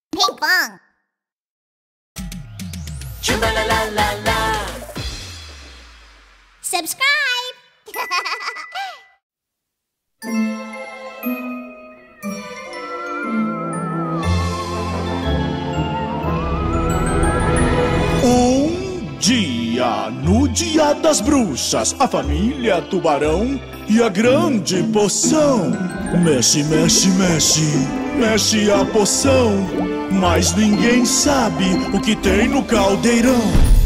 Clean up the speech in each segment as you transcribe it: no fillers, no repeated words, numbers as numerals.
Ping-pong! Choo-la-la-la-la-la. Subscribe! No Dia das Bruxas, a família Tubarão e a grande poção. Mexe, mexe, mexe, mexe a poção, mas ninguém sabe o que tem no caldeirão.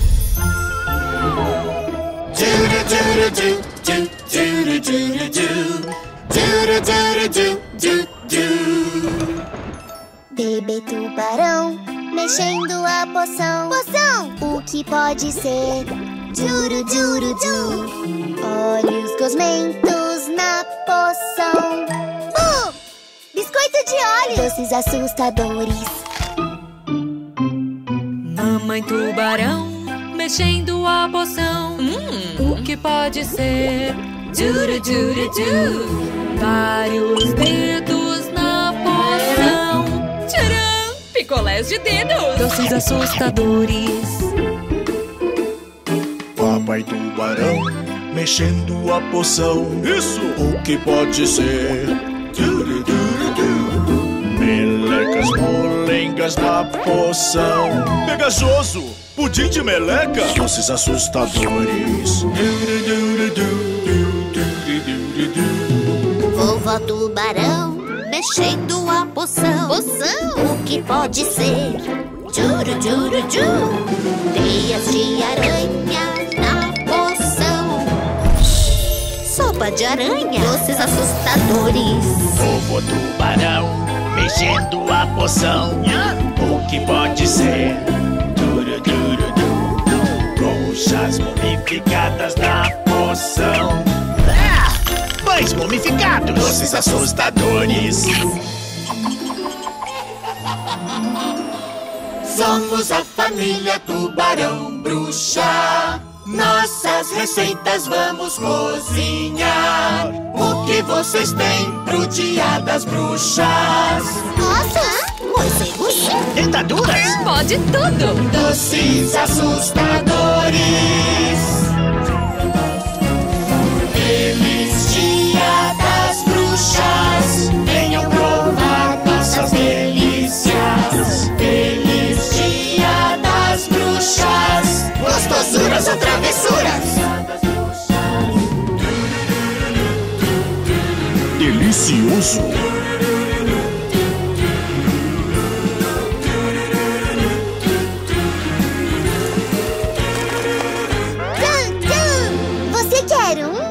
Bebê tubarão, mexendo a poção. Poção! O que pode ser? Juru, juru, ju. Olhos gosmentos na poção. Biscoito de óleo. Doces assustadores. Mamãe tubarão, mexendo a poção. O que pode ser? Juru, juru, ju. Vários dedos na poção. Tcharam! Picolés de dedos. Doces assustadores. Papai Tubarão, mexendo a poção. Isso! O que pode ser? Melecas, molengas na poção. Pegajoso, pudim de meleca. Doces assustadores. Vovó Tubarão, mexendo a poção. Poção? O que pode ser? Juru, juru, ju. Teias de aranha na poção. Sopa de aranha. Doces assustadores. Vovô Tubarão, mexendo a poção. O que pode ser? Bruxas mumificadas na poção. Pães mumificados. Doces assustadores. Somos a família Tubarão Bruxa. Nossas receitas vamos cozinhar. O que vocês têm pro Dia das Bruxas? Nossa! Morcegos? Dentaduras? Pode tudo! Doces assustadores. Feliz Dia das Bruxas. Venham provar nossas delícias. Feliz Dia das Bruxas. Gostosuras ou travessuras? Delicioso. Você quer um?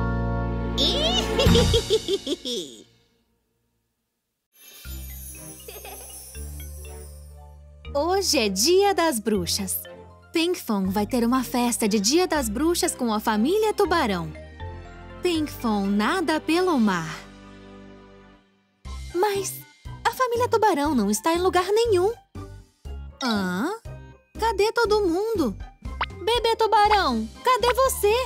Hoje é Dia das Bruxas. Pinkfong vai ter uma festa de Dia das Bruxas com a família Tubarão. Pinkfong nada pelo mar. Mas a família Tubarão não está em lugar nenhum. Hã? Cadê todo mundo? Bebê Tubarão, cadê você?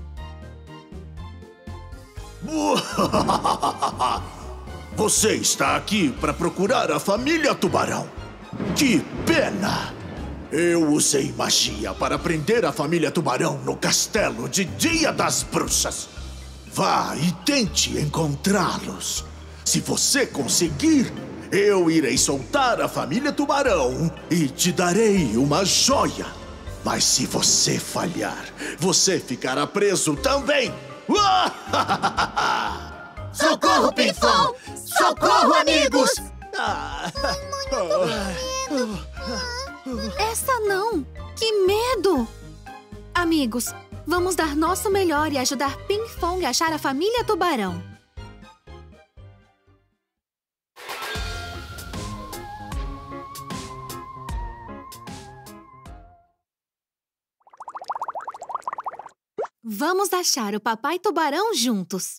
Você está aqui para procurar a família Tubarão. Que pena! Eu usei magia para prender a família Tubarão no castelo de Dia das Bruxas. Vá e tente encontrá-los. Se você conseguir, eu irei soltar a família Tubarão e te darei uma joia. Mas se você falhar, você ficará preso também. Socorro, Pinkfong! Socorro, amigos! Essa não! Que medo! Amigos, vamos dar nosso melhor e ajudar Pinkfong a achar a família Tubarão. Vamos achar o Papai Tubarão juntos.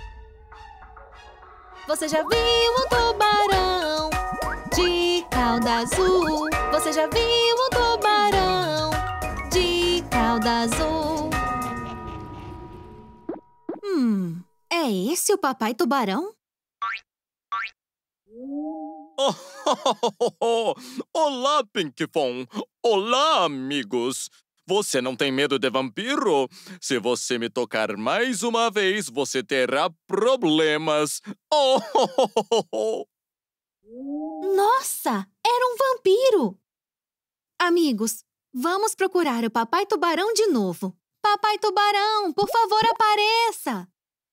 Você já viu um tubarão de cauda azul? Você já viu um tubarão de cauda azul? É esse o Papai Tubarão? Olá, Pinkfong! Olá, amigos! Você não tem medo de vampiro? Se você me tocar mais uma vez, você terá problemas. Nossa, era um vampiro! Amigos, vamos procurar o Papai Tubarão de novo. Papai Tubarão, por favor, apareça!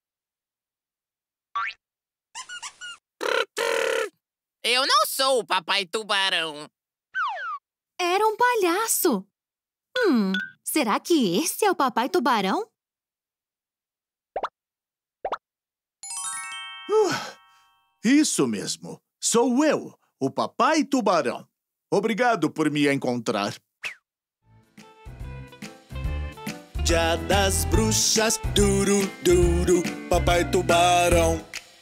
Eu não sou o Papai Tubarão. Era um palhaço. Será que esse é o Papai Tubarão? Isso mesmo. Sou eu, o Papai Tubarão. Obrigado por me encontrar. Dia das bruxas, duro, duro, Papai Tubarão.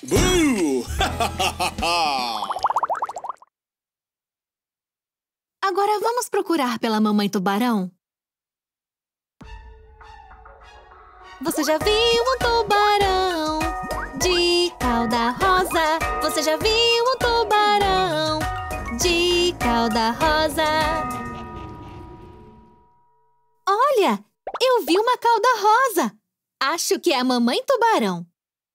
Agora vamos procurar pela Mamãe Tubarão? Você já viu um tubarão de cauda rosa? Você já viu um tubarão de cauda rosa? Olha, eu vi uma cauda rosa. Acho que é a Mamãe Tubarão.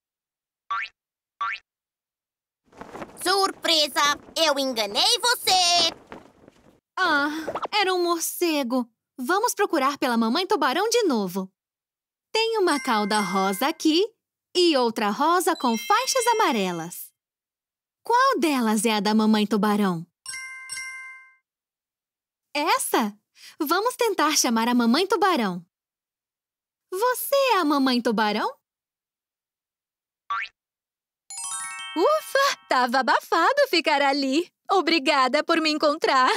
Surpresa! Eu enganei você! Ah, era um morcego. Vamos procurar pela Mamãe Tubarão de novo. Tem uma cauda rosa aqui e outra rosa com faixas amarelas. Qual delas é a da Mamãe Tubarão? Essa? Vamos tentar chamar a Mamãe Tubarão. Você é a Mamãe Tubarão? Ufa, tava abafado ficar ali. Obrigada por me encontrar.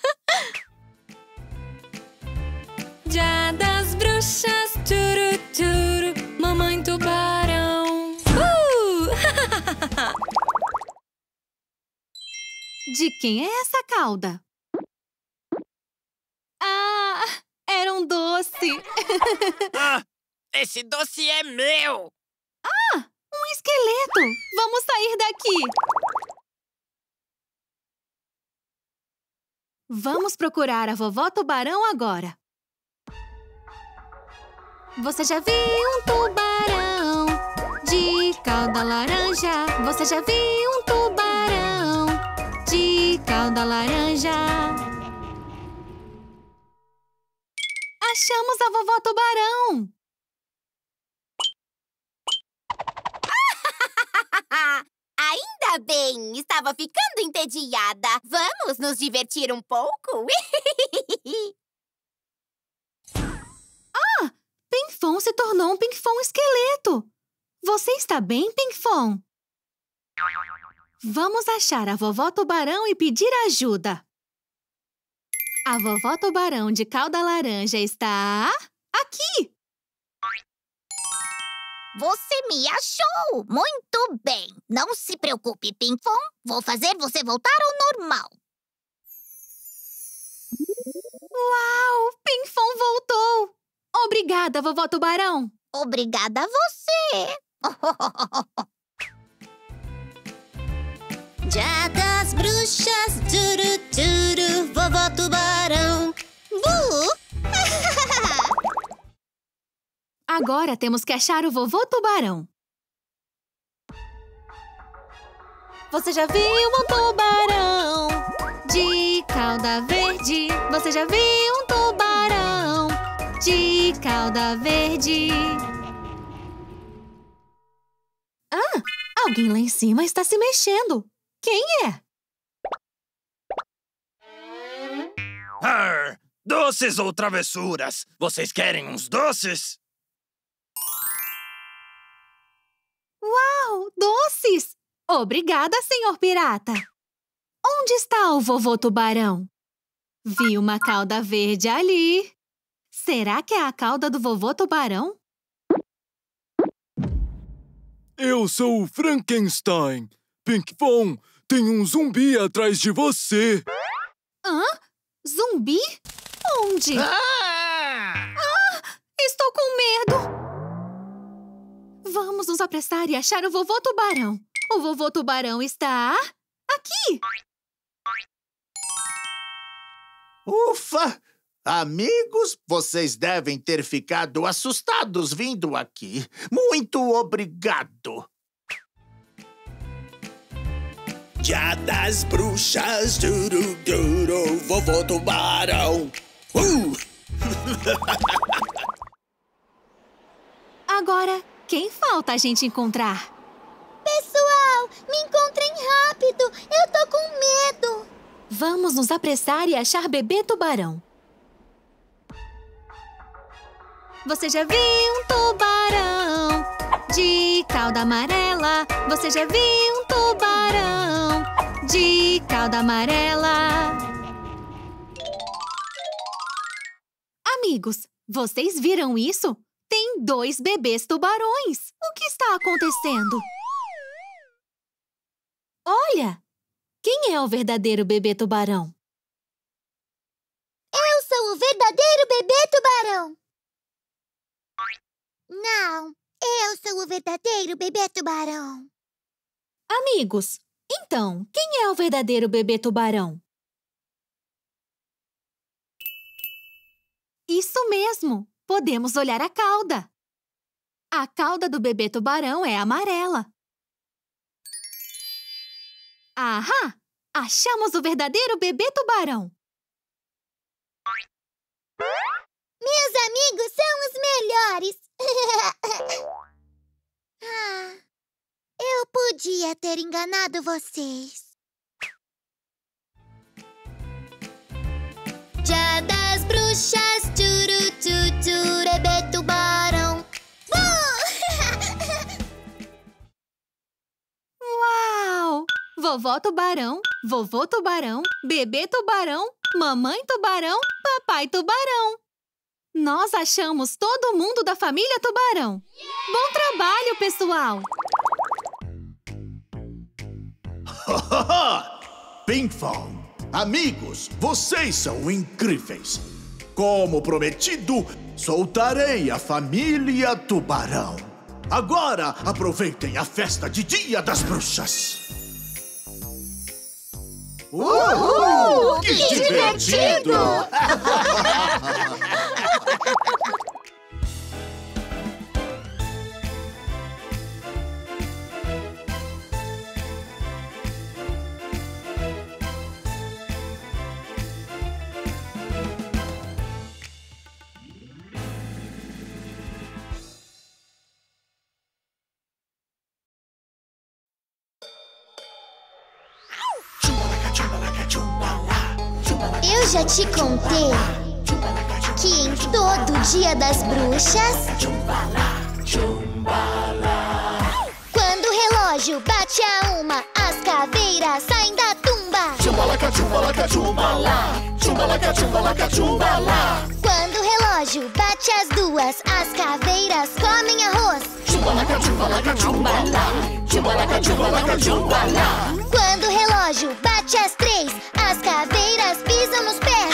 Dia das bruxas, turu, turu, Mamãe Tubarão. De quem é essa cauda? Ah, era um doce. Esse doce é meu. Um esqueleto. Vamos sair daqui. Vamos procurar a Vovó Tubarão agora. Você já viu um tubarão de cauda laranja? Você já viu um tubarão de cauda laranja? Achamos a Vovó Tubarão! Ainda bem! Estava ficando entediada. Vamos nos divertir um pouco? Pinkfong se tornou um Pinkfong esqueleto. Você está bem, Pinkfong? Vamos achar a Vovó Tubarão e pedir ajuda. A Vovó Tubarão de cauda laranja está aqui. Você me achou! Muito bem! Não se preocupe, Pinkfong. Vou fazer você voltar ao normal. Uau! Pinkfong voltou! Obrigada, Vovó Tubarão! Obrigada a você! Dia das bruxas, turu, turu, Vovó Tubarão. Agora temos que achar o Vovô Tubarão. Você já viu um tubarão de cauda verde? Você já viu um tubarão de cauda verde? Alguém lá em cima está se mexendo. Quem é? Arr, doces ou travessuras? Vocês querem uns doces? Uau, doces! Obrigada, senhor pirata. Onde está o Vovô Tubarão? Vi uma cauda verde ali. Será que é a cauda do Vovô Tubarão? Eu sou o Frankenstein. Pinkfong, tem um zumbi atrás de você. Hã? Zumbi? Onde? Estou com medo. Vamos nos apressar e achar o Vovô Tubarão. O Vovô Tubarão está Aqui! Ufa! Amigos, vocês devem ter ficado assustados vindo aqui. Muito obrigado. Dia das bruxas, duro, duro, vovô tubarão. Agora, quem falta a gente encontrar? Pessoal, me encontrem rápido. Eu tô com medo. Vamos nos apressar e achar bebê tubarão. Você já viu um tubarão de cauda amarela? Você já viu um tubarão de cauda amarela? Amigos, vocês viram isso? Tem 2 bebês tubarões. O que está acontecendo? Olha! Quem é o verdadeiro bebê tubarão? Eu sou o verdadeiro bebê tubarão. Não, eu sou o verdadeiro bebê tubarão. Amigos, então, quem é o verdadeiro bebê tubarão? Isso mesmo! Podemos olhar a cauda. A cauda do bebê tubarão é amarela. Ahá! Achamos o verdadeiro bebê tubarão. Meus amigos são os melhores. Eu podia ter enganado vocês. Dia das bruxas, turu, turu, bebê tubarão. Uau! Vovó tubarão, vovô tubarão, bebê tubarão, mamãe tubarão, papai tubarão. Nós achamos todo mundo da família tubarão. Bom trabalho, pessoal! Pinkfong, amigos, vocês são incríveis. Como prometido, soltarei a família tubarão. Agora, aproveitem a festa de Dia das Bruxas. Uhul! Que divertido! Eu já te contei que em todo Dia das Bruxas, quando o relógio bate a 1, as caveiras saem da tumba. Quando o relógio bate às 2, as caveiras comem arroz. Quando o relógio bate às 3, as caveiras pisam nos pés.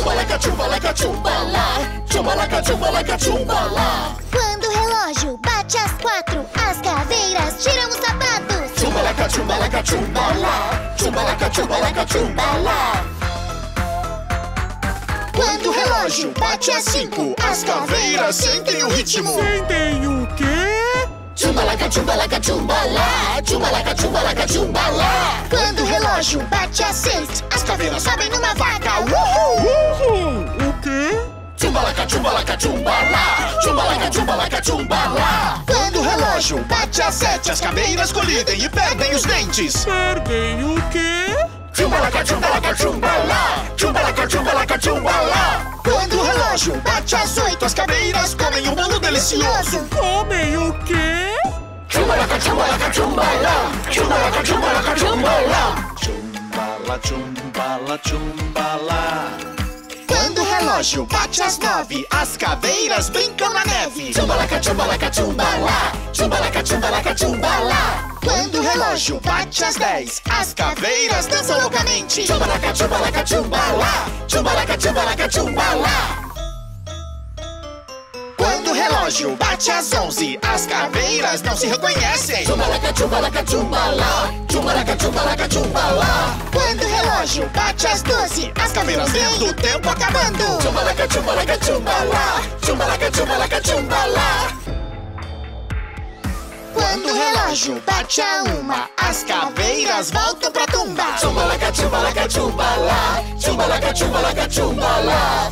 Quando o relógio bate às 4, as caveiras tiram os sapatos. Quando o relógio bate às 5, as caveiras sentem o ritmo. Sentem o quê? Quando o relógio bate às 6, as caveiras sobem numa vaca. Uhul! Uhul! O quê? Quando o relógio bate às 7, as caveiras colidem e perdem os dentes. Perdem o quê? Quando o relógio bate às 8, as caveiras comem um bolo delicioso. Comem o quê? Quando o relógio bate às 9, as caveiras brincam na neve. Quando o relógio bate às 10, as caveiras dançam loucamente. Quando o relógio bate às 11, as caveiras não se reconhecem. Tchumbalaca, tchumbalaca, tchumbalá. Tchumbalaca, tchumbalaca, tchumbalá. Quando o relógio bate às 12, as caveiras vendo o tempo acabando. Tchumbalaca, tchumbalaca, tchumbalá. Tchumbalaca, tchumbalaca, tchumbalá. Quando o relógio bate a 1, as caveiras voltam pra tumba. Tchumbalaca, tchumbalaca, tchumbalá. Tchumbalaca, tchumbalaca, tchumbalá.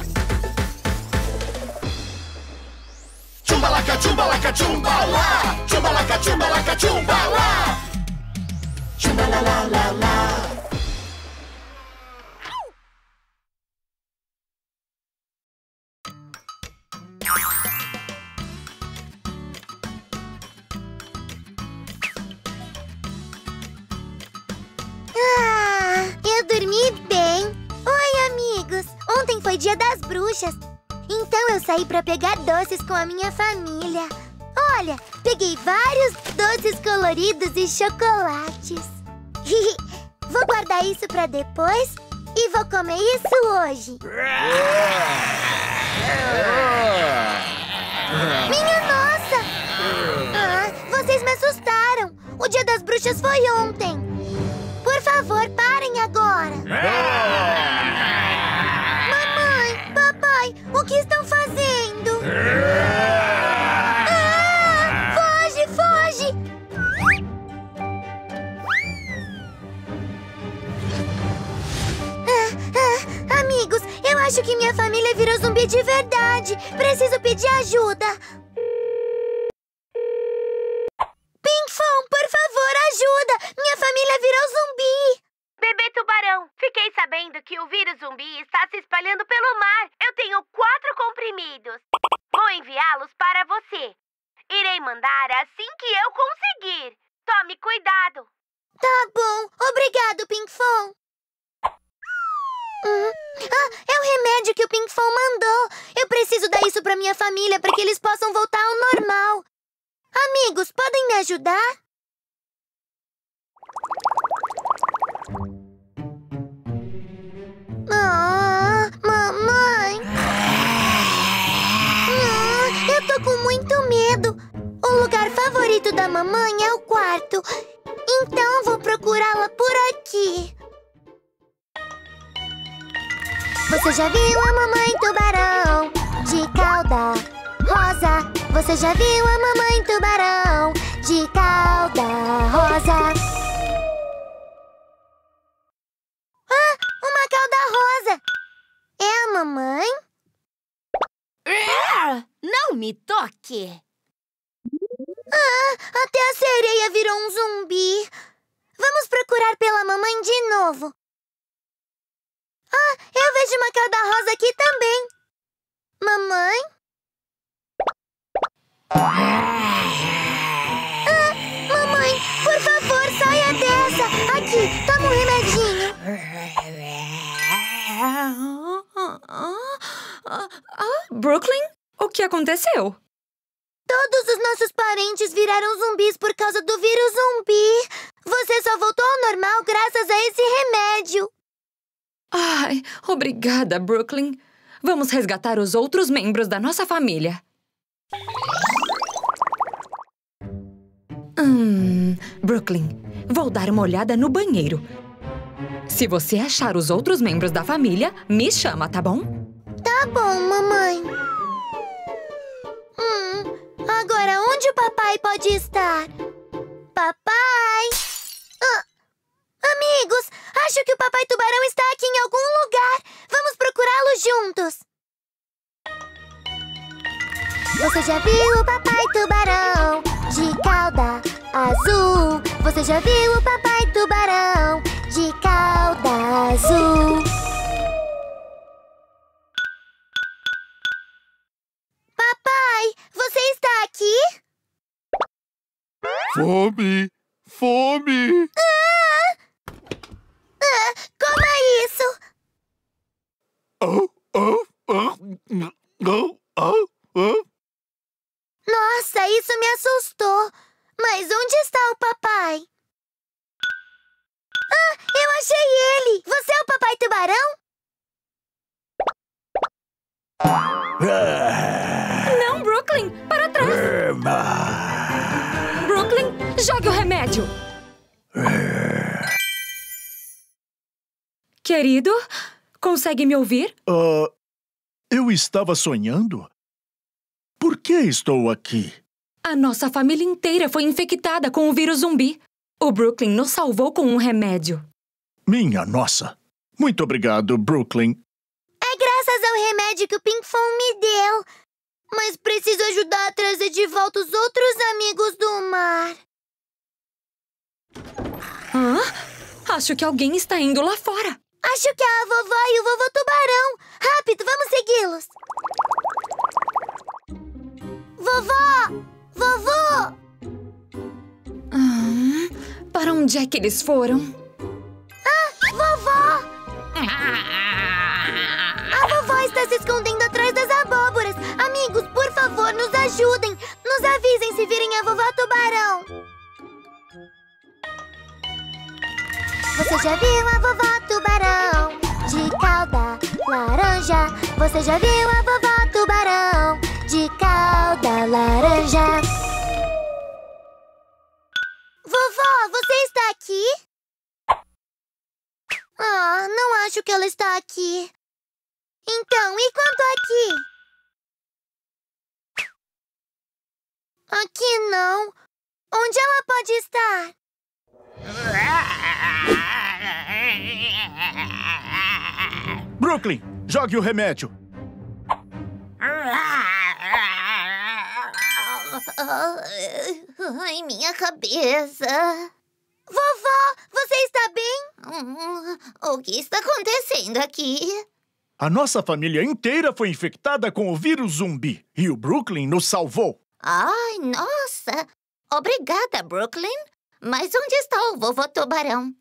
Tchumbalaca, tchumbalaca, tchumbalá. Tchumbalaca, tchumbalaca, tchumbalá. Tchumbalalala. Eu dormi bem. Oi, amigos. Ontem foi dia das bruxas. Então eu saí pra pegar doces com a minha família. Olha, peguei vários doces coloridos e chocolates. Vou guardar isso pra depois e vou comer isso hoje. Minha nossa! Vocês me assustaram. O dia das bruxas foi ontem. Por favor, parem agora. Mamãe, papai, o que estão fazendo? Foge, foge! Amigos, eu acho que minha família virou zumbi de verdade. Preciso pedir ajuda. Pinkfong, por favor, ajuda! Minha família virou zumbi! Bebê tubarão, fiquei sabendo que o vírus zumbi está se espalhando pelo mar. Eu tenho 4 comprimidos. Vou enviá-los para você. Irei mandar assim que eu conseguir. Tome cuidado. Tá bom. Obrigado, Pinkfong. É o remédio que o Pinkfong mandou. Eu preciso dar isso pra minha família para que eles possam voltar ao normal. Amigos, podem me ajudar? Mamãe! Eu tô com muito medo. O lugar favorito da mamãe é o quarto. Então vou procurá-la por aqui. Você já viu a mamãe tubarão de cauda rosa? Você já viu a mamãe tubarão de cauda rosa? Uma cauda rosa! É a mamãe? Não me toque! Até a sereia virou um zumbi. Vamos procurar pela mamãe de novo. Eu vejo uma cauda rosa aqui também. Mamãe? Mamãe, por favor, saia dessa. Aqui, toma um remedinho. Brooklyn, o que aconteceu? Todos os nossos parentes viraram zumbis por causa do vírus zumbi. Você só voltou ao normal graças a esse remédio. Ai, obrigada, Brooklyn. Vamos resgatar os outros membros da nossa família. Brooklyn, vou dar uma olhada no banheiro. Se você achar os outros membros da família, me chama, tá bom? Tá bom, mamãe. Agora, onde o papai pode estar? Papai! Amigos, acho que o papai tubarão está aqui em algum lugar. Vamos procurá-lo juntos. Você já viu o papai tubarão de cauda azul? Você já viu o papai tubarão de cauda azul? Papai, você está aqui? Fome! Fome! Coma isso! Nossa, isso me assustou. Mas onde está o papai? Eu achei ele! Você é o papai tubarão? Não, Brooklyn! Brooklyn, jogue o remédio. Querido, consegue me ouvir? Eu estava sonhando? Por que estou aqui? A nossa família inteira foi infectada com o vírus zumbi. O Brooklyn nos salvou com um remédio. Minha nossa. Muito obrigado, Brooklyn. É graças ao remédio que o Pinkfong me deu. Mas preciso ajudar a trazer de volta os outros amigos do mar. Acho que alguém está indo lá fora. Acho que é a vovó e o vovô tubarão. Rápido, vamos segui-los. Vovó! Vovô! Para onde é que eles foram? Vovó! A vovó está se escondendo atrás das abóboras. Amigos, por favor, nos ajudem. Nos avisem se virem a vovó tubarão. Você já viu a vovó tubarão de cauda laranja? Você já viu a vovó tubarão de cauda laranja? Vovó, você está aqui? Não acho que ela está aqui. Então, e quanto aqui? Aqui não. Onde ela pode estar? Brooklyn, jogue o remédio. Ai, minha cabeça. Vovó, você está bem? O que está acontecendo aqui? A nossa família inteira foi infectada com o vírus zumbi. E o Brooklyn nos salvou. Ai, nossa. Obrigada, Brooklyn. Mas onde está o vovô tubarão?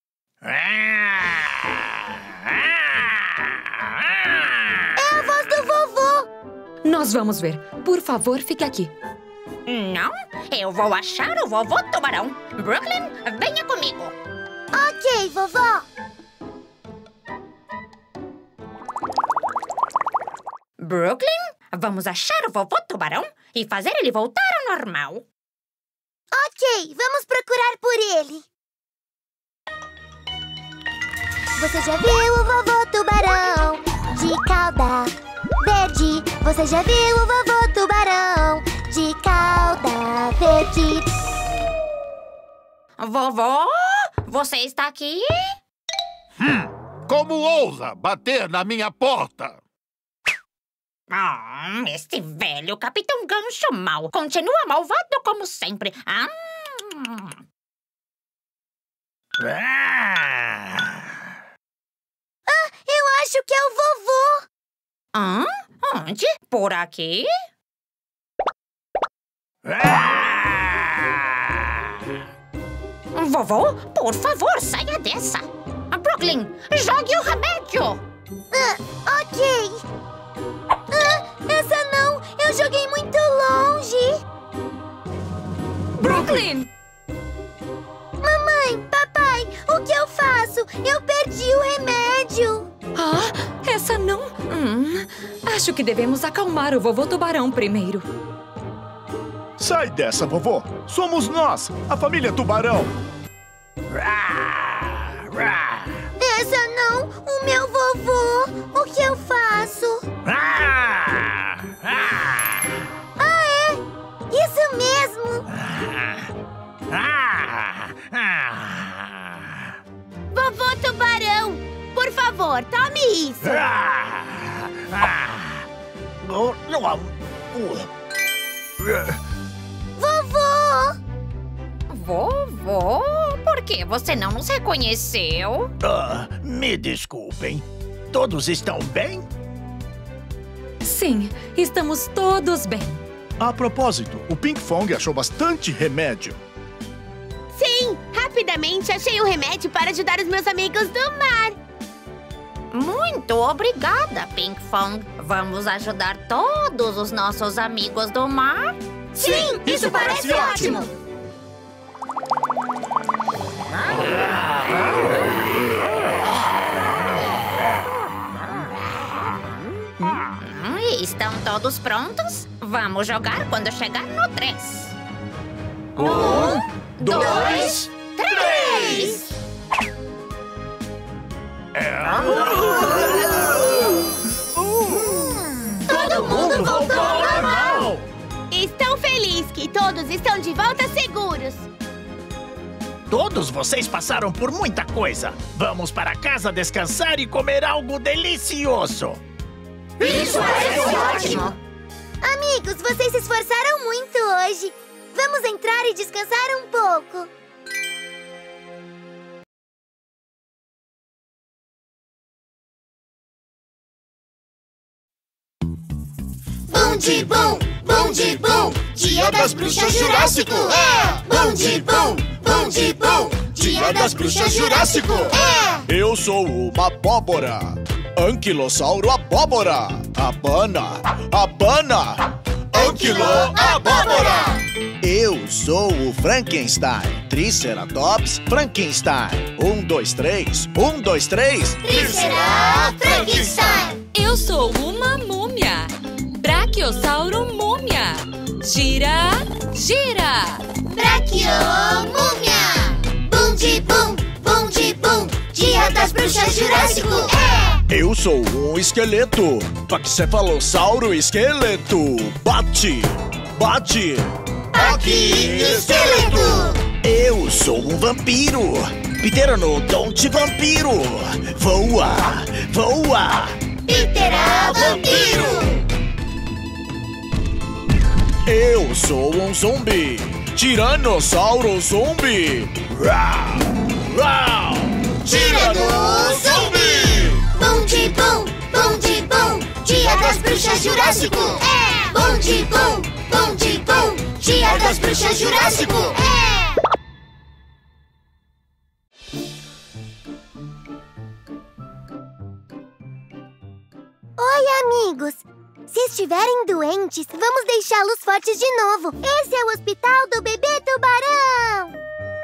É a voz do vovô. Nós vamos ver. Por favor, fique aqui. Não, eu vou achar o vovô tubarão. Brooklyn, venha comigo. Ok, vovó. Brooklyn, vamos achar o vovô tubarão e fazer ele voltar ao normal. Ok, vamos procurar por ele. Você já viu o vovô tubarão de cauda verde? Você já viu o vovô tubarão de cauda verde? Vovô, você está aqui? Como ousa bater na minha porta? Este velho Capitão Gancho mau continua malvado como sempre. Eu acho que é o vovô. Onde? Por aqui? Vovô, por favor, saia dessa. Brooklyn, jogue o remédio. Ok. Essa não! Eu joguei muito longe! Brooklyn! Mamãe, papai, o que eu faço? Eu perdi o remédio! Essa não? Acho que devemos acalmar o vovô tubarão primeiro. Sai dessa, vovô! Somos nós, a família Tubarão! Essa não! O meu vovô! O que eu faço? É! Isso mesmo! Vovô Tubarão, por favor, tome isso! Vovô! Vovô, por que você não nos reconheceu? Me desculpem. Todos estão bem? Sim, estamos todos bem. A propósito, o Pinkfong achou bastante remédio. Sim, rapidamente achei o remédio para ajudar os meus amigos do mar. Muito obrigada, Pinkfong. Vamos ajudar todos os nossos amigos do mar? Sim, isso parece ótimo! Estão todos prontos? Vamos jogar quando chegar no 3. 1, 2, 3! Todo mundo voltou ao normal! Estou feliz que todos estão de volta seguros. Todos vocês passaram por muita coisa. Vamos para casa descansar e comer algo delicioso. Isso é ótimo! Amigos, vocês se esforçaram muito hoje. Vamos entrar e descansar um pouco. Bom de bom, bom de bom, Dia das Bruxas Jurássico! Bom de bom, Dia das Bruxas Jurássico! Eu sou uma abóbora, Anquilossauro abóbora. Abana, Anquilo-abóbora! Eu sou o Frankenstein, Triceratops Frankenstein. 1, 2, 3, 1, 2, 3. Triceratops Frankenstein! Eu sou uma múmia, Braquiossauro múmia. Gira, gira. Braquiomúmia! Bom de bom, Dia das Bruxas Jurássico! Eu sou um esqueleto, Paquicefalossauro esqueleto. Bate, Aqui, esqueleto! Eu sou um vampiro, Pteranodonte vampiro. Voa, Pterovampiro! Eu sou um zumbi, Tiranossauro zumbi. Tiranossauro! Bom de bom, Dia das Bruxas Jurássico! Bom de bom, Dia das Bruxas Jurássico! Oi, amigos! Se estiverem doentes, vamos deixá-los fortes de novo. Esse é o hospital do bebê tubarão!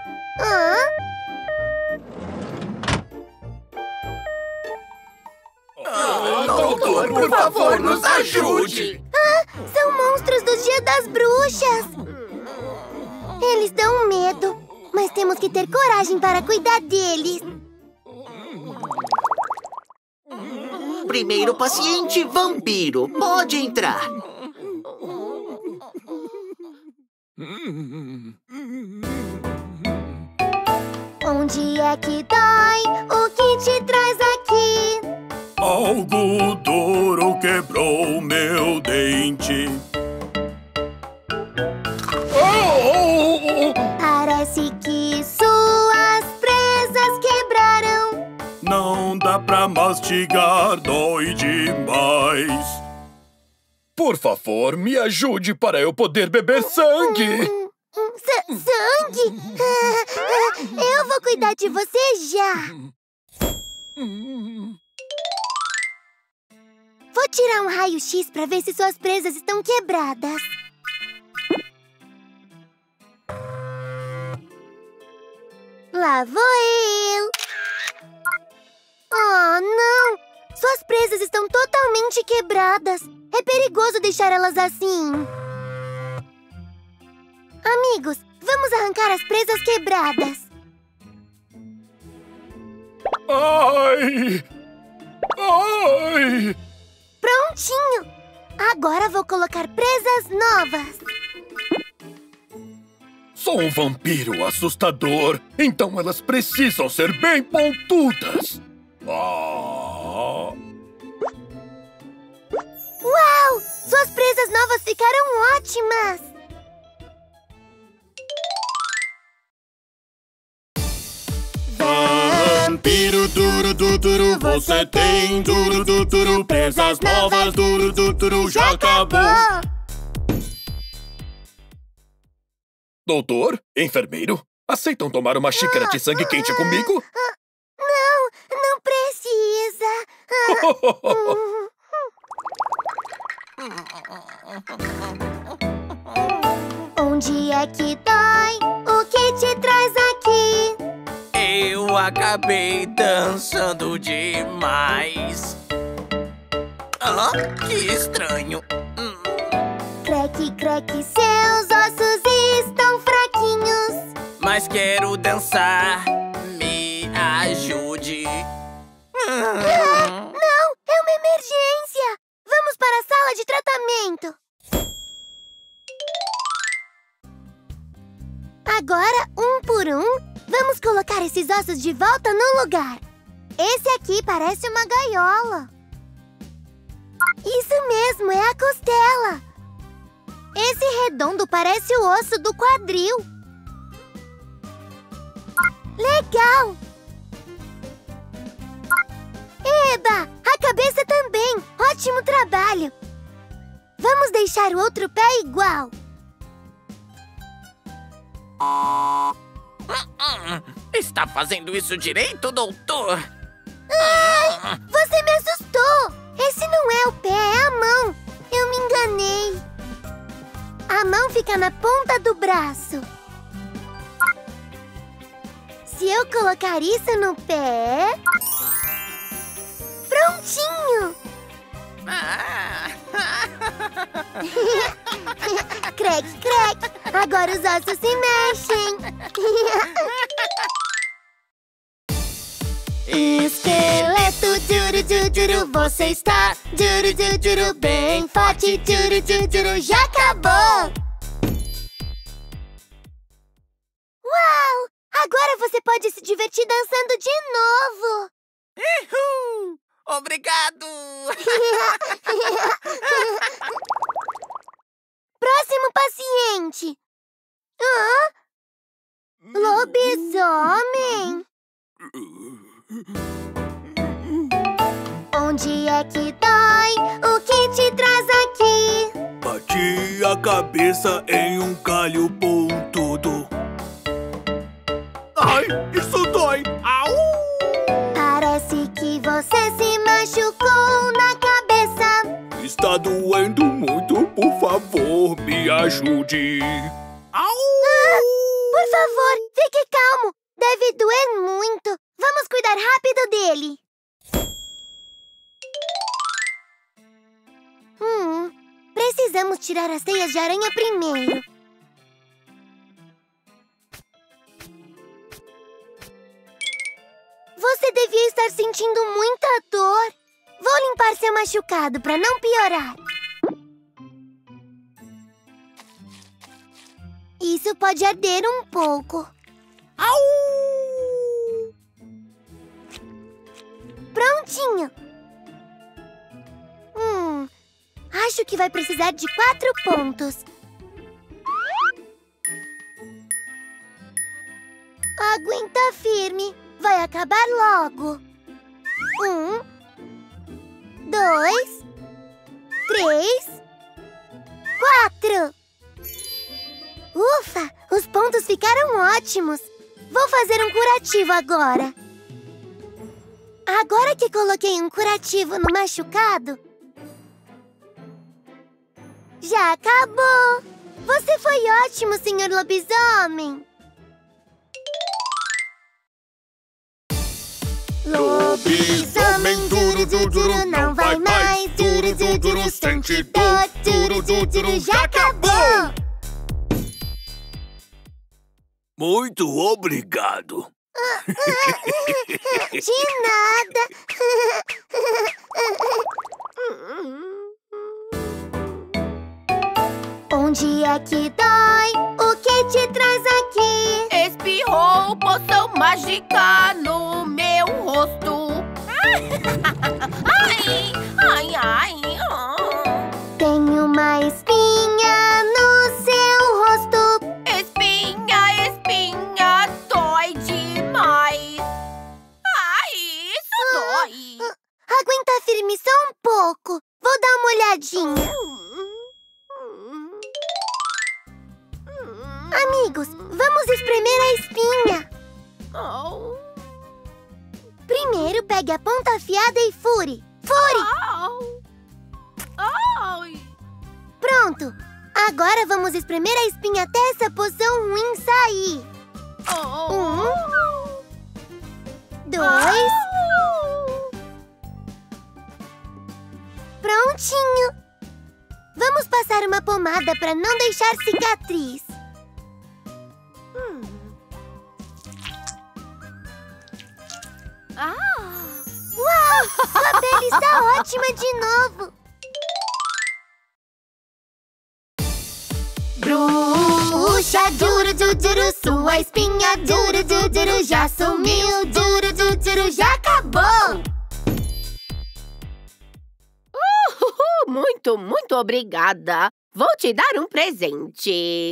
Doutor, por favor, nos ajude! São monstros do Dia das Bruxas! Eles dão medo, mas temos que ter coragem para cuidar deles. Primeiro paciente, vampiro. Pode entrar. Onde é que dói? O que te traz aqui? Algo duro quebrou meu dente. Parece que suas presas quebraram. Não dá pra mastigar, dói demais. Por favor, me ajude para eu poder beber sangue. Sangue? Eu vou cuidar de você já. Vou tirar um raio-x pra ver se suas presas estão quebradas. Lá vou eu. Oh, não! Suas presas estão totalmente quebradas. É perigoso deixar elas assim. Amigos, vamos arrancar as presas quebradas. Ai! Ai! Prontinho! Agora vou colocar presas novas. Sou um vampiro assustador, então elas precisam ser bem pontudas. Uau! Suas presas novas ficaram ótimas! Vampiro duro, você tem duro, presas novas, duro, já acabou. Doutor, enfermeiro, aceitam tomar uma xícara de sangue quente comigo? Não precisa. Onde é que dói? O que te traz aqui? Eu acabei dançando demais. Que estranho. É que seus ossos estão fraquinhos. Mas quero dançar. Me ajude. Não! É uma emergência! Vamos para a sala de tratamento. Agora, um por um, vamos colocar esses ossos de volta no lugar. Esse aqui parece uma gaiola. Isso mesmo, é a costela. Esse redondo parece o osso do quadril. Legal! Eba! A cabeça também! Ótimo trabalho! Vamos deixar o outro pé igual. Está fazendo isso direito, doutor? Você me assustou! Esse não é o pé, é a mão. Eu me enganei. A mão fica na ponta do braço. Se eu colocar isso no pé... Prontinho! Crack, crack! Agora os ossos se mexem! Esqueleto, duro, duro, duro, você está duro, duro, duro, bem forte, duro, duro, duro, já acabou! Uau! Agora você pode se divertir dançando de novo! Uhul! Obrigado! Próximo paciente! Lobisomem! Onde é que dói? O que te traz aqui? Bati a cabeça em um galho pontudo. Ai, isso dói! Au! Parece que você se machucou na cabeça. Está doendo muito, por favor, me ajude. Au! Por favor, fique calmo. Deve doer muito. Vamos cuidar rápido dele. Precisamos tirar as teias de aranha primeiro. Você devia estar sentindo muita dor. Vou limpar seu machucado para não piorar. Isso pode arder um pouco. Au! Prontinho. Acho que vai precisar de 4 pontos. Aguenta firme. Vai acabar logo. 1, 2, 3, 4. Ufa! Os pontos ficaram ótimos. Vou fazer um curativo agora. Agora que coloquei um curativo no machucado, já acabou. Você foi ótimo, senhor lobisomem. Lobisomem duro, duro, duro, não vai mais. Duro, duro, duro, sente dor. Duro, duro, duro, já acabou. Muito obrigado. De nada. Onde é que dói? O que te traz aqui? Espirrou poção mágica no meu rosto. Ai, ai, ai. Tem uma espinha no seu rosto. Espinha, espinha, dói demais. Ai, isso dói. Aguenta firme só um pouco. Vou dar uma olhadinha. Amigos, vamos espremer a espinha. Primeiro, pegue a ponta afiada e fure. Fure! Pronto! Agora vamos espremer a espinha até essa poção ruim sair. 1, 2... Prontinho! Vamos passar uma pomada para não deixar cicatriz. Uau! Sua pele está ótima de novo! Bruxa, duro, duro, sua espinha, duro, duro, já sumiu, duro, duro, já acabou! Muito, muito obrigada. Vou te dar um presente.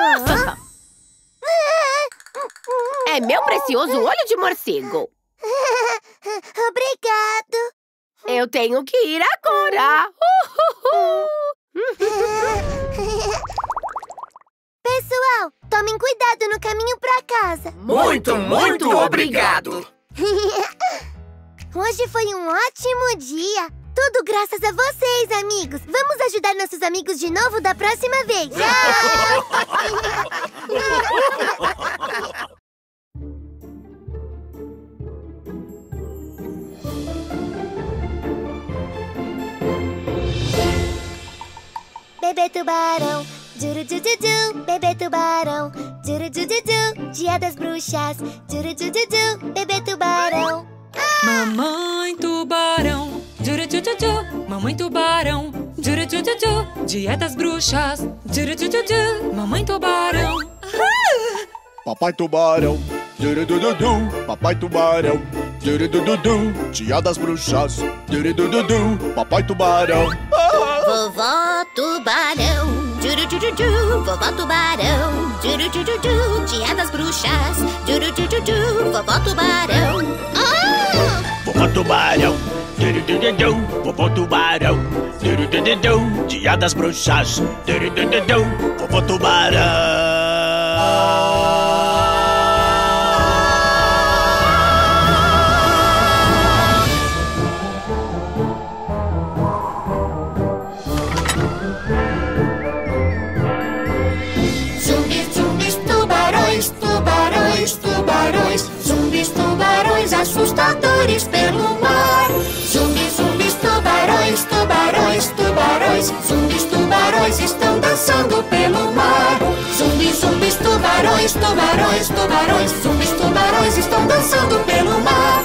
É meu precioso olho de morcego. Obrigado. Eu tenho que ir agora. Pessoal, tomem cuidado no caminho pra casa. Muito, muito obrigado. Hoje foi um ótimo dia. Tudo graças a vocês, amigos. Vamos ajudar nossos amigos de novo da próxima vez. Bebê tubarão, duru du du du. Bebê tubarão, duru du du du. Dia das bruxas, duru du du du. Bebê tubarão. Mamãe tubarão, duru du du du. Mamãe tubarão, duru du du du. Dia das bruxas, duru du du du. Mamãe tubarão. Papai tubarão, duru du du du. Papai tubarão, duru du du du. Dia das bruxas, duru du du du. Papai tubarão. Vovó tubarão, duru du du du. Vovó tubarão, duru du du du. Dia das bruxas, duru du du du. Vovó tubarão. Vovó tubarão, duru du du du. Vovó tubarão, duru du du du. Dia das bruxas, duru du du du. Vovó tubarão. Tubarões, zumbis, tubarões assustadores pelo mar. Zumbis, zumbis, tubarões, tubarões, tubarões. Zumbis, tubarões estão dançando pelo mar. Zumbis, zumbis, tubarões, tubarões, tubarões. Zumbis, tubarões estão dançando pelo mar.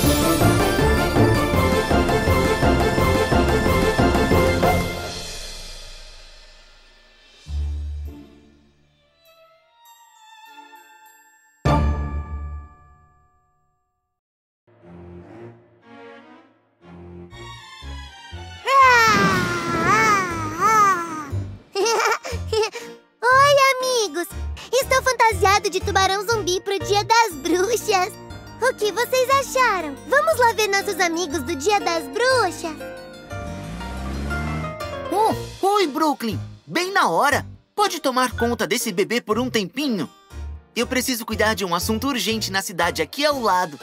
Oi, amigos! Estou fantasiado de tubarão zumbi pro Dia das Bruxas. O que vocês acharam? Vamos lá ver nossos amigos do Dia das Bruxas? Oi, Brooklyn. Bem na hora. Pode tomar conta desse bebê por um tempinho? Eu preciso cuidar de um assunto urgente na cidade aqui ao lado.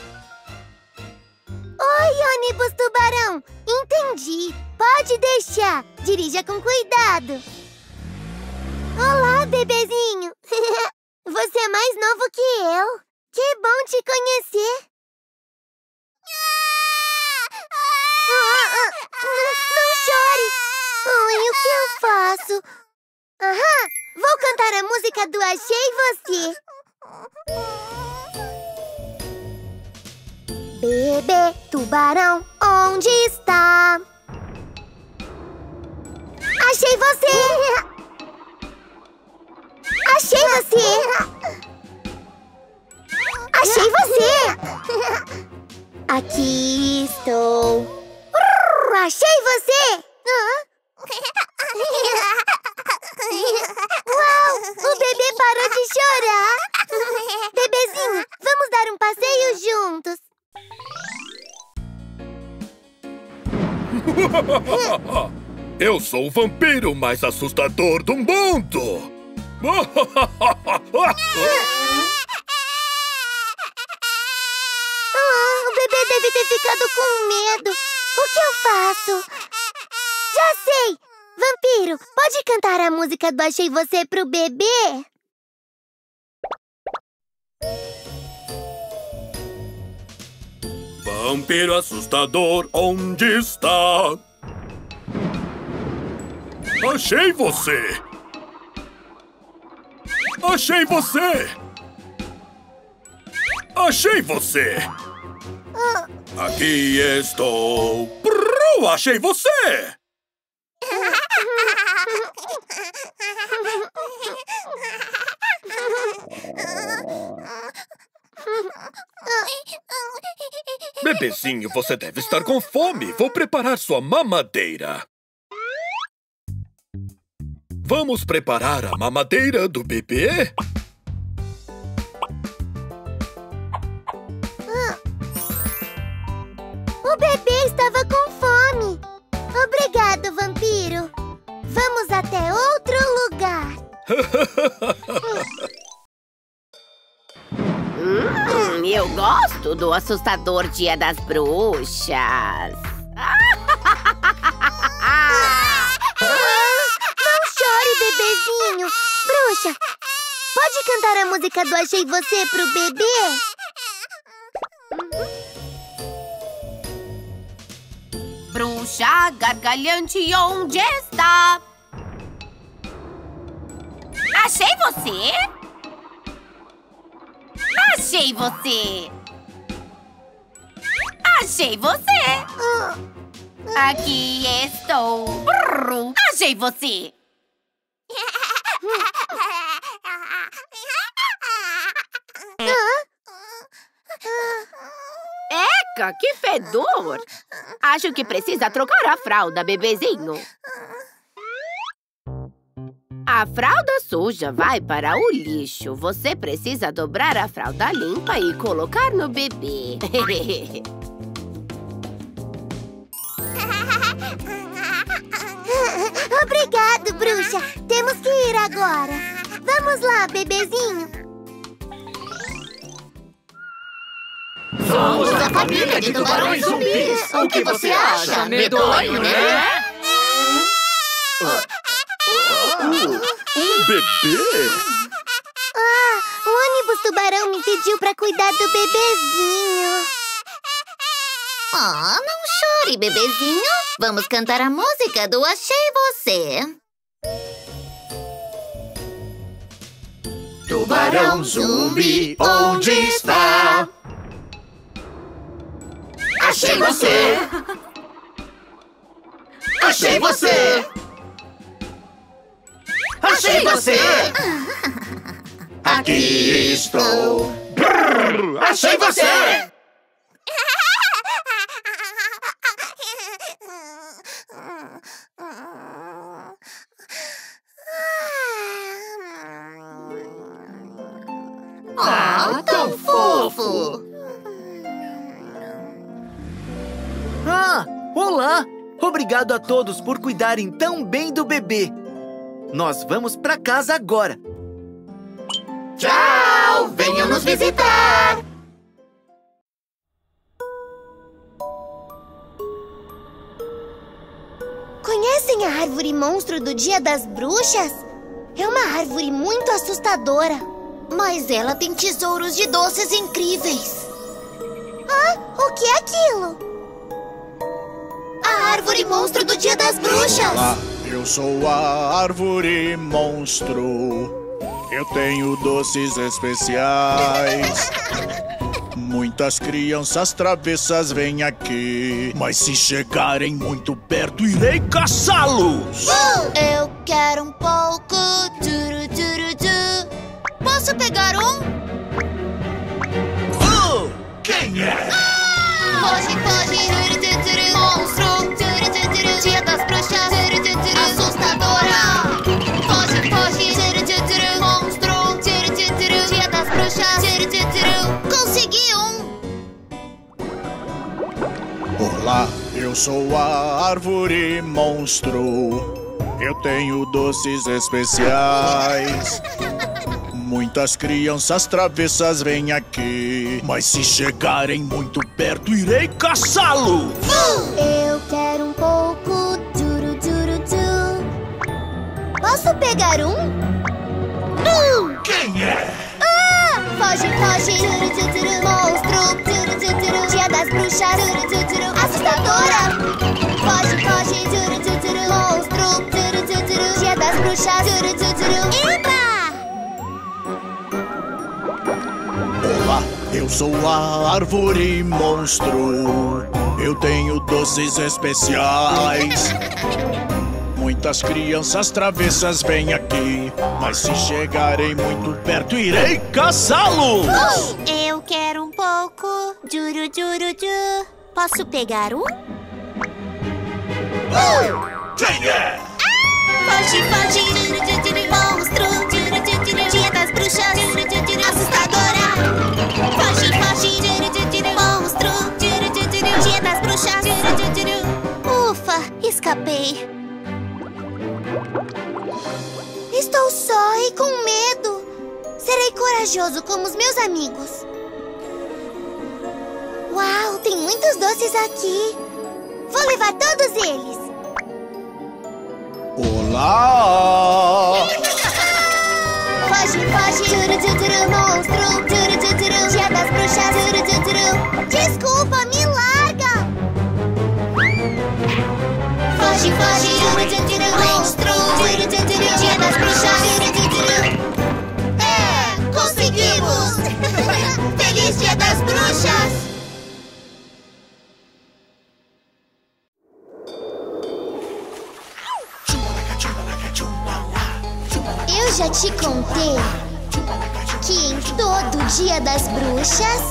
Oi, ônibus tubarão! Entendi. Pode deixar. Dirija com cuidado. Olá, bebezinho. Você é mais novo que eu. Que bom te conhecer. Não chore. Ai, o que eu faço? Aham, vou cantar a música do Achei Você. Bebê tubarão, onde está? Achei você! Achei você! Achei você! Aqui estou! Achei você! Uau! O bebê parou de chorar! Bebezinho, vamos dar um passeio juntos! Eu sou o vampiro mais assustador do mundo! O bebê deve ter ficado com medo. O que eu faço? Já sei! Vampiro, pode cantar a música do Achei Você pro bebê? Vampiro assustador, onde está? Achei você! Achei você! Achei você! Aqui estou! Prrr, achei você! Bebezinho, você deve estar com fome. Vou preparar sua mamadeira. Vamos preparar a mamadeira do bebê? O bebê estava com fome. Obrigado, vampiro. Vamos até outro lugar. Eu gosto do assustador Dia das Bruxas. Não chore, bebezinho. Bruxa, pode cantar a música do Achei Você pro bebê? Bruxa gargalhante, onde está? Achei você! Achei você! Achei você! Aqui estou! Brrr, achei você! Eca, que fedor! Acho que precisa trocar a fralda, bebezinho. A fralda suja vai para o lixo. Você precisa dobrar a fralda limpa e colocar no bebê. Obrigado, bruxa. Temos que ir agora. Vamos lá, bebezinho. Somos a família de tubarões zumbis. O que você acha? Medonho, né? Um bebê? O ônibus tubarão me pediu pra cuidar do bebezinho. Ah, não chore, bebezinho. Vamos cantar a música do Achei Você. Tubarão zumbi, onde está? Achei você! Achei você! Achei você! Aqui estou! Brrr, achei você! Ah, tão fofo! Ah, olá! Obrigado a todos por cuidarem tão bem do bebê. Nós vamos pra casa agora. Tchau! Venham nos visitar! Conhecem a árvore monstro do Dia das Bruxas? É uma árvore muito assustadora. Mas ela tem tesouros de doces incríveis. Ah, o que é aquilo? A árvore monstro do Dia das Bruxas. Olá, eu sou a árvore monstro. Eu tenho doces especiais. Muitas crianças travessas vêm aqui, mas se chegarem muito perto, irei caçá-los. Eu quero um pouco. Turu, turu, turu. Posso pegar um? Quem é? Foge, foge, turu, turu, turu. Monstro, turu, turu, turu. Dia das Bruxas, turu, turu, turu. Assustadora. Foge, foge, turu, turu, turu. Monstro, turu, turu, turu. Dia das Bruxas, turu, turu, turu. Consegui um. Olá, eu sou a árvore monstro. Eu tenho doces especiais. Muitas crianças travessas vêm aqui, mas se chegarem muito perto, irei caçá-los. Eu quero um pouco. Turu, turu, turu. Posso pegar um? Quem é? Foge, foge, turu, turu, turu. Monstro, turu, turu, turu. Dia das Bruxas, turu, turu, turu. Assustadora. Foge, foge, turu, turu, turu. Monstro, turu, turu, turu. sou a árvore monstro. Eu tenho doces especiais. Muitas crianças travessas vêm aqui, mas se chegarem muito perto, irei caçá-los! Eu quero um pouco. Juru, juru, ju. Posso pegar um? Quem é? Foge, foge, monstro. Dia das bruxas, assustadora. Foge, foge, monstro. Dia das bruxas. Ufa, escapei. Estou só e com medo. Serei corajoso como os meus amigos. Uau, tem muitos doces aqui. Vou levar todos eles. Olá! Foge, foge, monstro. Dia das bruxas, desculpa, me larga. Foge, foge, monstro. Dia das bruxas. É, conseguimos! Feliz Dia das Bruxas! Eu já te contei que em todo Dia das Bruxas,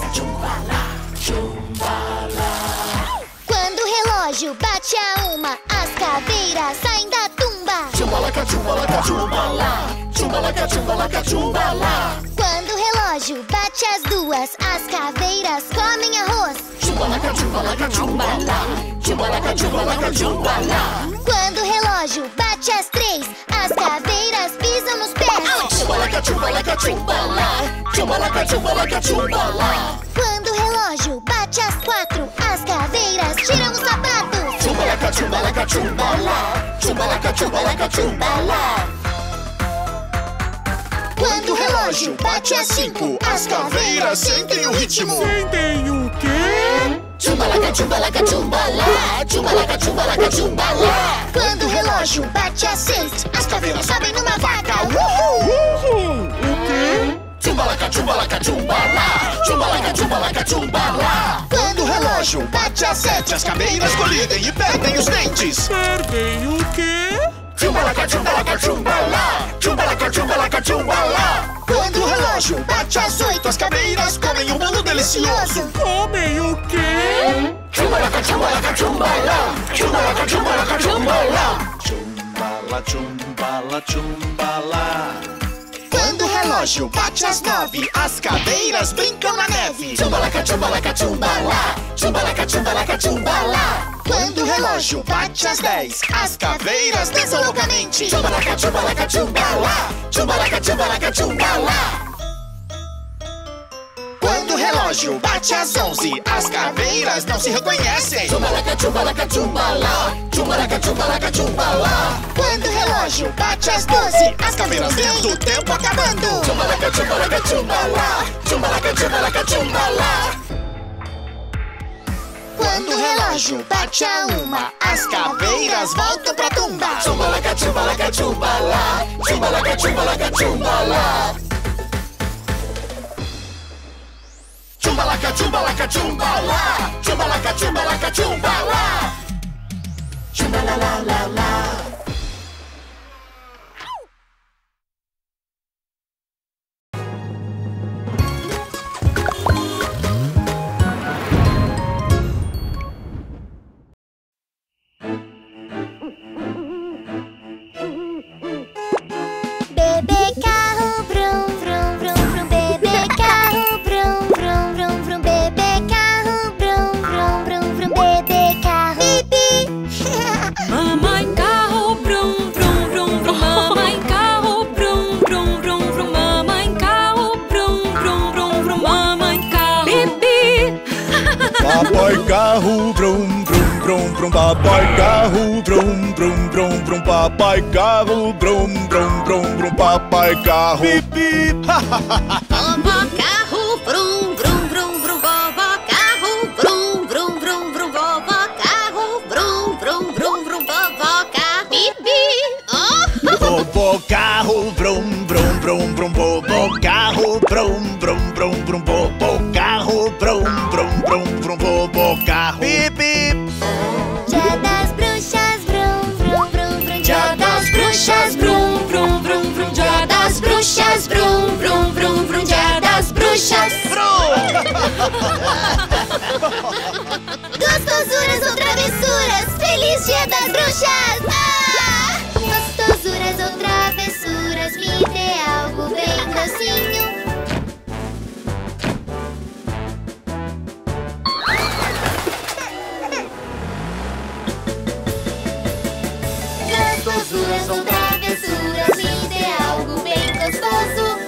quando o relógio bate a 1, as caveiras saem da tumba. Chumbalaca, chumbalaca, chumbala. Chumbalaca, chumbalaca, chumbala. Quando o relógio bate às 2, as caveiras comem arroz. Chumbalaca, chumbalaca, chumbala. Chumbalaca, chumbalaca, chumbala. Quando o relógio bate às 3, as caveiras pisam nos pés. Chumbalaca, chumbalaca, chumbala. Chumbalaca, chumbalaca, chumbala. Quando o relógio bate às 4, as caveiras tiram os sapatos. Chumbalaca, chumbalaca, chumbala. Chumbalaca, chumbalaca, chumbala. Quando o relógio bate às 5, as caveiras sentem o ritmo. Sentem o quê? Chumbalaca, chumbalaca, chumbala. Chumbalaca, chumbalaca, chumbala. Quando o relógio bate às 6, as caveiras sobem numa vaca. O quê? Chumbalaca, chumbalaca, chumbala. Chumbalaca, chumbalaca, chumbala. Quando o relógio bate às 7, as caveiras colidem e perdem os dentes. Perdem o quê? Chumbalaca, chumbalaca, chumbala. Chumbalaca, chumbalaca, chumbala. Quando o relógio bate às 8, as caveiras comem um bolo delicioso. Comem o quê? Chumbalaca, chumbalaca, chumbala. Chumbalaca, chumbalaca, chumbala. Chumbala, chumbala, chumbala. Quando o relógio bate às 9, as caveiras brincam na neve. Chumbalaca, chumbalaca, chumbala. Chumbalaca, chumbalaca, chumbala. Quando o relógio bate às 10, as caveiras dançam loucamente. Chumbalaca, chumbalaca, chumbala. Chumbalaca, chumbalaca, chumbala. Quando o relógio bate às 11, as caveiras não se reconhecem. Chumbalaca, chumbalaca, chumbala. Chumbalaca, chumbalaca, chumbala. Quando o relógio bate às 12, as caveiras vendo o tempo acabando. Chumbalaca, chumbalaca, chumbala. Chumbalaca, chumbalaca, chumbala. Quando o relógio bate a 1, as caveiras voltam pra tumba. Chumbalaca, chumbalaca, chumbala. Chumbalaca, chumbalaca, chumbala. Chumbalaca, chumbalaca, chumbala. Chumbalaca, chumbalaca, chumbala. Chumbalalala. Bebê carro, brum, brum, brum, brum. Bebê carro, brum, brum, brum, brum. Bebê carro, brum, brum, brum, brum. Bebê carro, pipi. Mamãe carro, brum, brum, brum, brum. Mamãe carro, brum, brum, brum, brum. Mamãe carro, brum, brum, brum, brum. Mamãe carro, pipi. Papai carro, brum, brum, brum, brum. Papai carro, brum, brum, brum, brum. Papai carro, brum, brum, brum, brum. Papai carro, pipi. Vovó carro, brum, brum, brum, brum. Vovó carro, brum, brum, brum, brum. Vovó carro, brum, brum, brum, brum. Vovó carro, pipi. Vovô carro, brum, brum, brum, brum. Vovô carro, brum, brum, brum, brum. Vovô carro, bruxas, vrum, vrum, vrum, vrum, dia das bruxas. Gostosuras ou travessuras, feliz dia das bruxas! Ah! Gostosuras ou travessuras, me dê algo bem docinho. Gostosuras ou travessuras, me dê algo bem gostoso.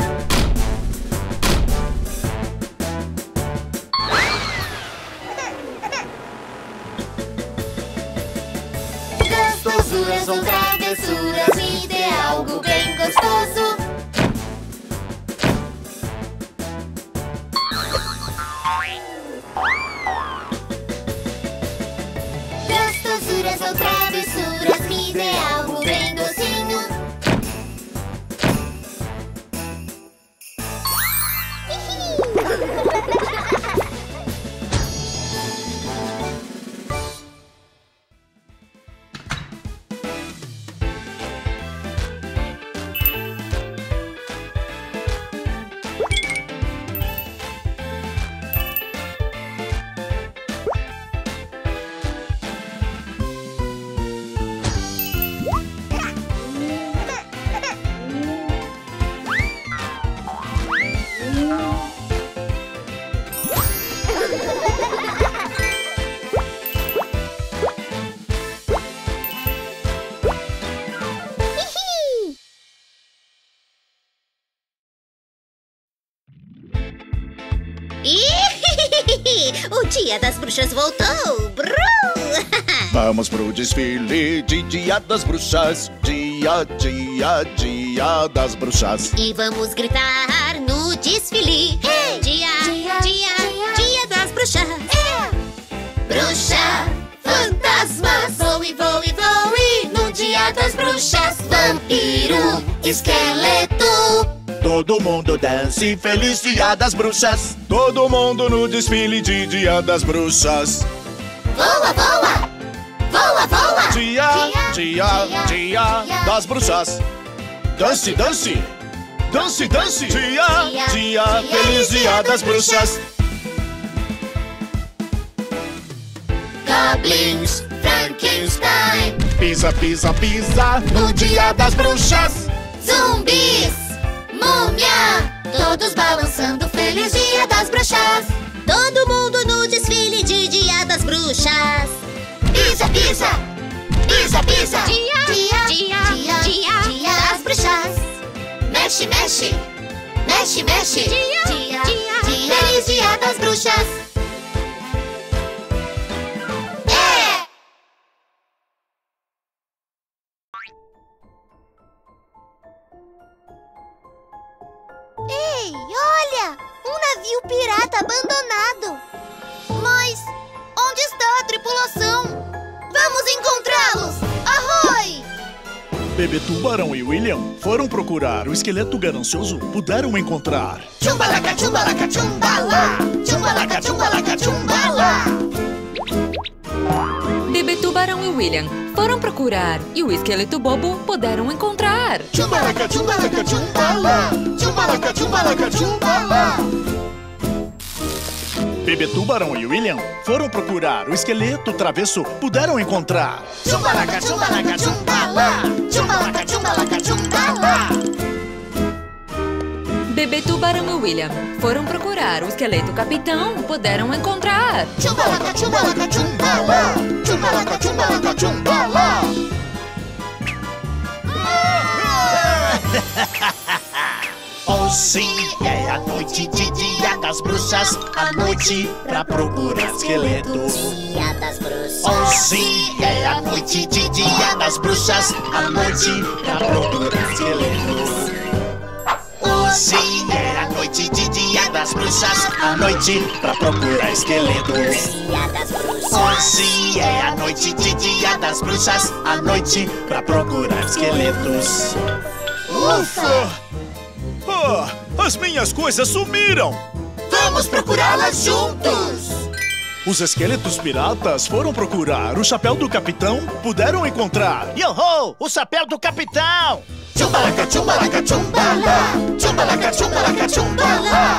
Gostosuras ou travessuras, me dê algo bem gostoso. Gostosuras ou travessuras, me dê algo bem docinho. O Dia das Bruxas voltou! Brum! Vamos pro desfile de Dia das Bruxas. Dia das Bruxas. E vamos gritar no desfile. Hey! Dia das Bruxas. Bruxa, fantasmas, voe, voe, voe. No Dia das Bruxas, vampiro, esqueleto. Todo mundo dance, feliz Dia das Bruxas. Todo mundo no desfile de Dia das Bruxas. Voa, voa, voa, voa. Dia das Bruxas. Dance, dance, dance, dance. Dia, feliz Dia das Bruxas. Goblins, Frankenstein. Pisa, pisa, pisa no Dia das Bruxas. Zumbis, múmia, todos balançando, feliz Dia das Bruxas. Todo mundo no desfile de Dia das Bruxas. Pisa, pisa, pisa, pisa. Dia das Bruxas. Mexe, mexe, mexe, mexe. Feliz Dia das Bruxas. Ei, olha! Um navio pirata abandonado! Mas onde está a tripulação? Vamos encontrá-los! Ahoy! Bebê Tubarão e William foram procurar o esqueleto ganancioso. Puderam encontrar. Tchumbalaca, tchumbalaca, tchumbalá. Tchumbalaca, tchumbalaca, tchumbalá. Bebê Tubarão e William foram procurar e o esqueleto bobo puderam encontrar. Tchumbalaca, tchumbalaca, tchumbalá. Tchumbalaca, tchumbalaca, tchumbalá. Bebê Tubarão e William foram procurar o esqueleto travesso. Puderam encontrar. Tchumbalaca, tchumbalaca, tchumbalá. Tchumbalaca, tchumbalaca, tchumbalá. Bebê Tubarão e William foram procurar o esqueleto capitão. Puderam encontrar. Tchumbalaca, tchumbalaca, tchumbalá. Tchumbalaca, tchumbalaca, tchumbalá. Hoje é a noite de Dia das Bruxas. A noite pra procurar esqueletos. Dia das Bruxas. Hoje é a noite de Dia das Bruxas. A noite pra procurar esqueletos. Hoje é a noite de Dia das Bruxas. A noite pra procurar esqueletos. Dia das Bruxas. Hoje é a noite de Dia das Bruxas. A noite pra procurar esqueletos. Ufa! As minhas coisas sumiram! Vamos procurá-las juntos! Os esqueletos piratas foram procurar o chapéu do capitão. Puderam encontrar. Yo-ho! O chapéu do capitão! Tchumbalaca, tchumbalaca, tchumbalá. Tchumbalaca, tchumbalaca, tchumbalá.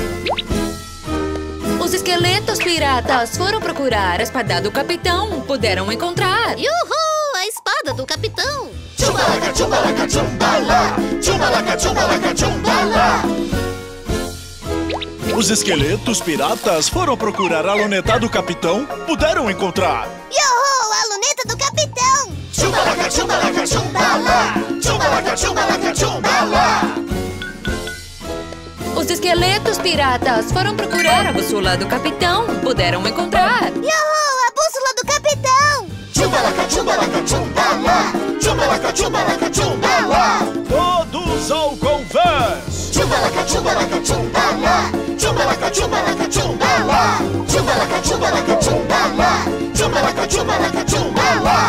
Os esqueletos piratas foram procurar a espada do capitão. Puderam encontrar. Yuhu! A espada do capitão. Tchumbalaca, tchumbalaca, tchumbalá. Tchumbalaca, tchumbalaca, tchumbalá. Os esqueletos piratas foram procurar a luneta do capitão. Puderam encontrar. Yuhu! A luneta do capitão. Tchumbalaca, tchumbalaca, tchumbalá. Tchumbalaca, tchumbalaca, tchumbalá. Os esqueletos piratas foram procurar a bússola do capitão. Puderam encontrar. Yuhu! A bússola do capitão. Tchumbalaca, tchumbalaca, tchumbalá. Tchumbalaca, tchumbalaca, tchumbalá. Todos ao convés. Tchumbalaca, tchumbalaca, tchumbalá. Tchumbalaca, tchumbalaca, tchumbalá. Tchumbalaca, tchumbalaca, tchumbalá. Tchumbalaca, tchumbalaca, tchumbalá.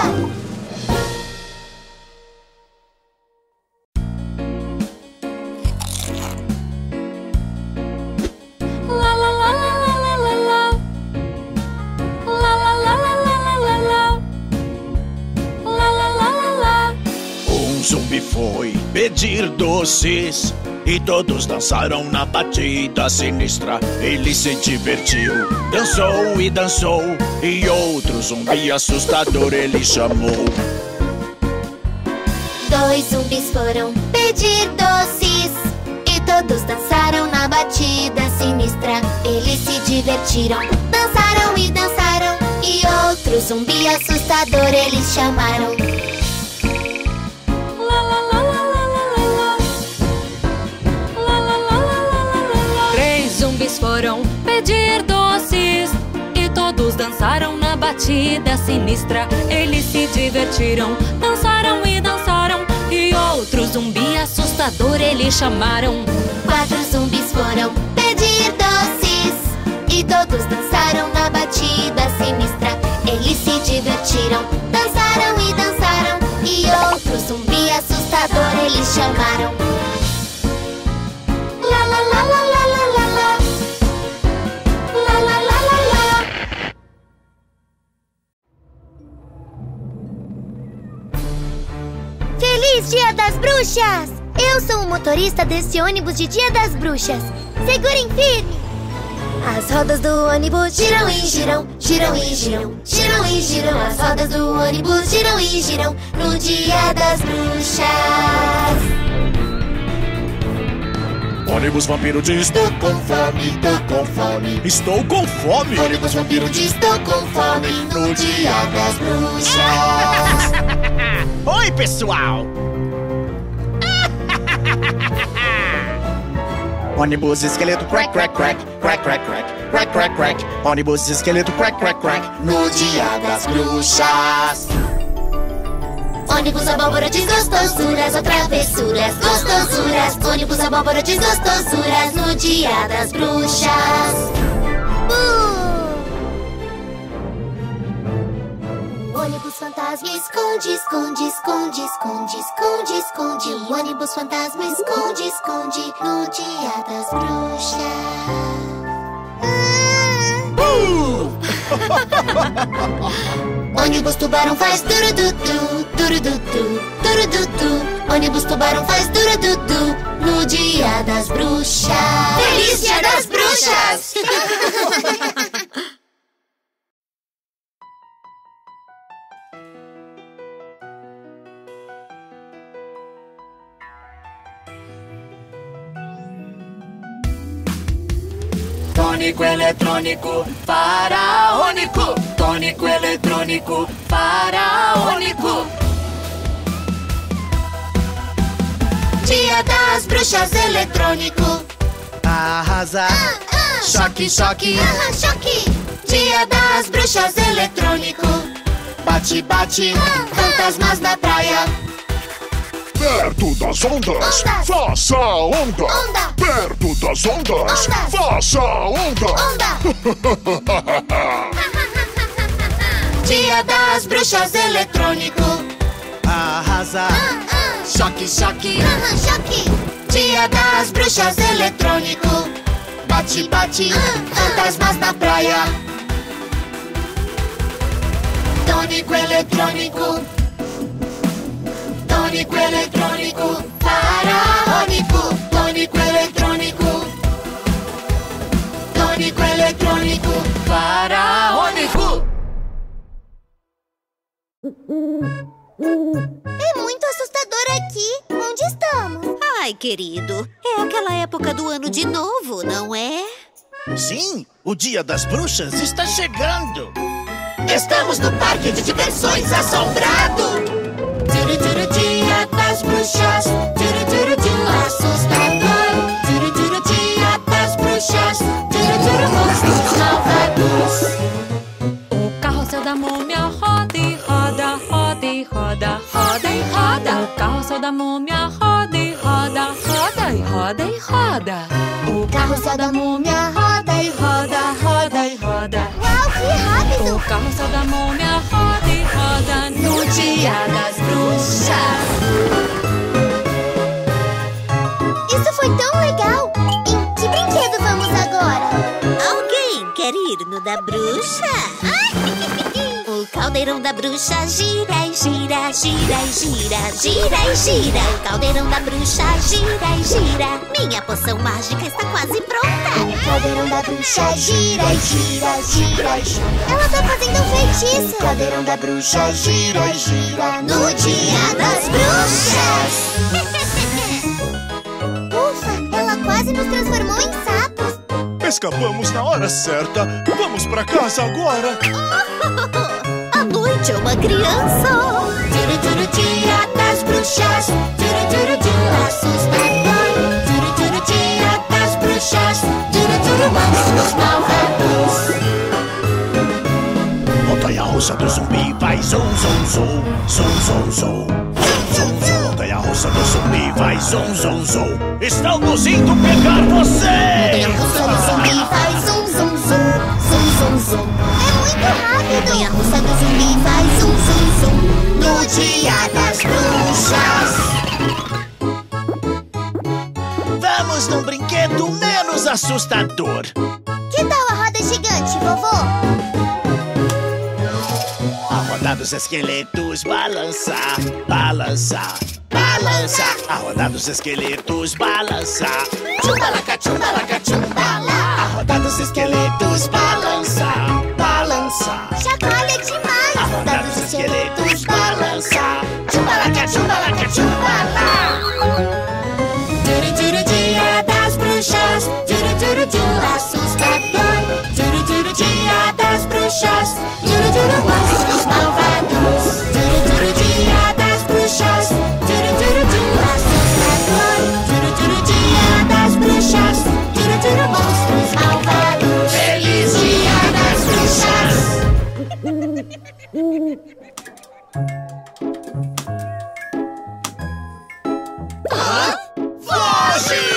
La la la la la la la. La la la la la la la. La la la la la. Um zumbi foi pedir doces e todos dançaram na batida sinistra. Ele se divertiu, dançou e dançou, e outro zumbi assustador ele chamou. 2 zumbis foram pedir doces e todos dançaram na batida sinistra. Eles se divertiram, dançaram e dançaram, e outro zumbi assustador eles chamaram. La la la la la la la. La la la la la la. 3 zumbis foram pedir doces e todos dançaram na batida sinistra. Eles se divertiram, dançaram e dançaram, e outro zumbi assustador eles chamaram. 4 zumbis foram pedir doces e todos dançaram na batida sinistra. Eles se divertiram, dançaram e dançaram, e outro zumbi assustador eles chamaram. La la la la la la la la. La la la la la. Feliz Dia das Bruxas! Eu sou o motorista desse ônibus de Dia das Bruxas. Segurem firme! As rodas do ônibus giram e giram, giram e giram, giram e giram. As rodas do ônibus giram e giram no Dia das Bruxas. Ônibus vampiro diz: Tô com fome, tô com fome. Estou com fome. Ônibus vampiro diz: Tô com fome no Dia das Bruxas. Oi, pessoal! Ônibus esqueleto crack, crack, crack, crack, crack, crack, crack, crack, crack. Ônibus esqueleto crack, crack, crack no Dia das Bruxas. Ônibus abóbora diz gostosuras ou travessuras, gostosuras. Ônibus abóbora diz gostosuras no Dia das Bruxas. Ônibus fantasma esconde, esconde, esconde, esconde, esconde, esconde. O ônibus fantasma esconde, esconde no Dia das Bruxas. Ônibus tubarão faz turudutu, turudutu, turudutu. Ônibus tubarão faz turudutu no Dia das Bruxas. Feliz Dia das Bruxas! Tônico eletrônico faraônico. Tônico eletrônico faraônico. Dia das Bruxas eletrônico. Arrasa. Choque, choque. Choque. Dia das Bruxas eletrônico. Bate, bate. Fantasmas na praia. Perto das ondas, faça a onda. Onda. Perto das ondas, faça a onda. Dia das Bruxas eletrônico. Arrasa. Choque, choque. Choque. Dia das Bruxas eletrônico. Bate, bate. Fantasmas na praia. Tônico eletrônico. Tônico eletrônico. faraônico, faraônico. Tônico eletrônico, tônico eletrônico, faraônico. É muito assustador aqui. Onde estamos? Ai, querido, é aquela época do ano de novo, não é? Sim, o Dia das Bruxas está chegando. Estamos no parque de diversões assombrado. Turu, turu, Dia das Bruxas. Turu, turu, turu, assustador. Turu, turu, Dia das Bruxas. Turu, turu, monstros malvados. O carrossel da múmia roda e roda, roda e roda, roda e roda. O carrossel da múmia roda e roda, roda e roda e roda. O carrossel da múmia roda e roda, roda e roda. Uau, que rápido! O carrossel da múmia roda e roda no Dia das Bruxas. Isso foi tão legal! Em que brinquedo vamos agora? Alguém quer ir no da bruxa? O caldeirão da bruxa gira e gira, gira e gira, gira e gira. O caldeirão da bruxa gira e gira. Minha poção mágica está quase pronta. O caldeirão da bruxa gira e gira, gira e gira. Ela tá fazendo um feitiço. O caldeirão da bruxa gira e gira no Dia das Bruxas. Ufa, ela quase nos transformou em sapos. Escapamos na hora certa. Vamos pra casa agora. À noite é uma criança. Turu, turu, Dia das Bruxas. Turu, turu, turu, assustador. Turu, turu, Dia das Bruxas. Turu, turu, monstros malvados. Montanha-russa do zumbi vai zum, zum, zum. Zum, zum, zum. Zum, zum, zum. Montanha-russa do zumbi vai zum, zum, zum. Estamos indo pegar você! Montanha-russa do zumbi faz zum, zum, zum. Zum, zum, zum. É muito rápido! Montanha-russa do zumbi faz zum, zum, zum. No Dia das Bruxas. Vamos num brinquedo menos assustador. Que tal a roda gigante, vovô? A roda dos esqueletos balança, balança, balança. A roda dos esqueletos balança. Tchumbalaca, tchumbalaca, tchumbala. A roda dos esqueletos balança, balança. Chacoalha demais. A roda dos esqueletos balança. Tchumbalaca, tchumbalaca, tchumbala. Turu, turu, Dia das Bruxas. Turu, turu, turu, assustador. Turu, turu, Dia das Bruxas. Turu, turu, monstros malvados. Turu, turu, Dia das Bruxas. Turu, turu, turu, assustador. Turu, turu, Dia das Bruxas. Turu, turu, monstros malvados. Feliz Dia das Bruxas. Hã? Foge!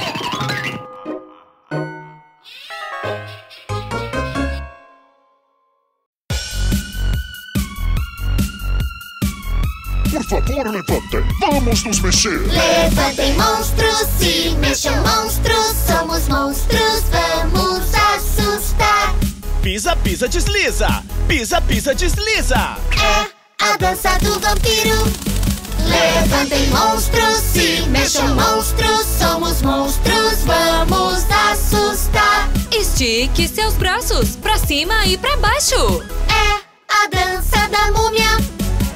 Por favor, levantem. Vamos nos mexer. Levantem, monstros, se mexam, monstros. Somos monstros, vamos assustar. Pisa, pisa, desliza. Pisa, pisa, desliza. É a dança do vampiro. Levantem, monstros, se mexam, monstros. Somos monstros, vamos assustar. Estique seus braços pra cima e pra baixo. É a dança da múmia.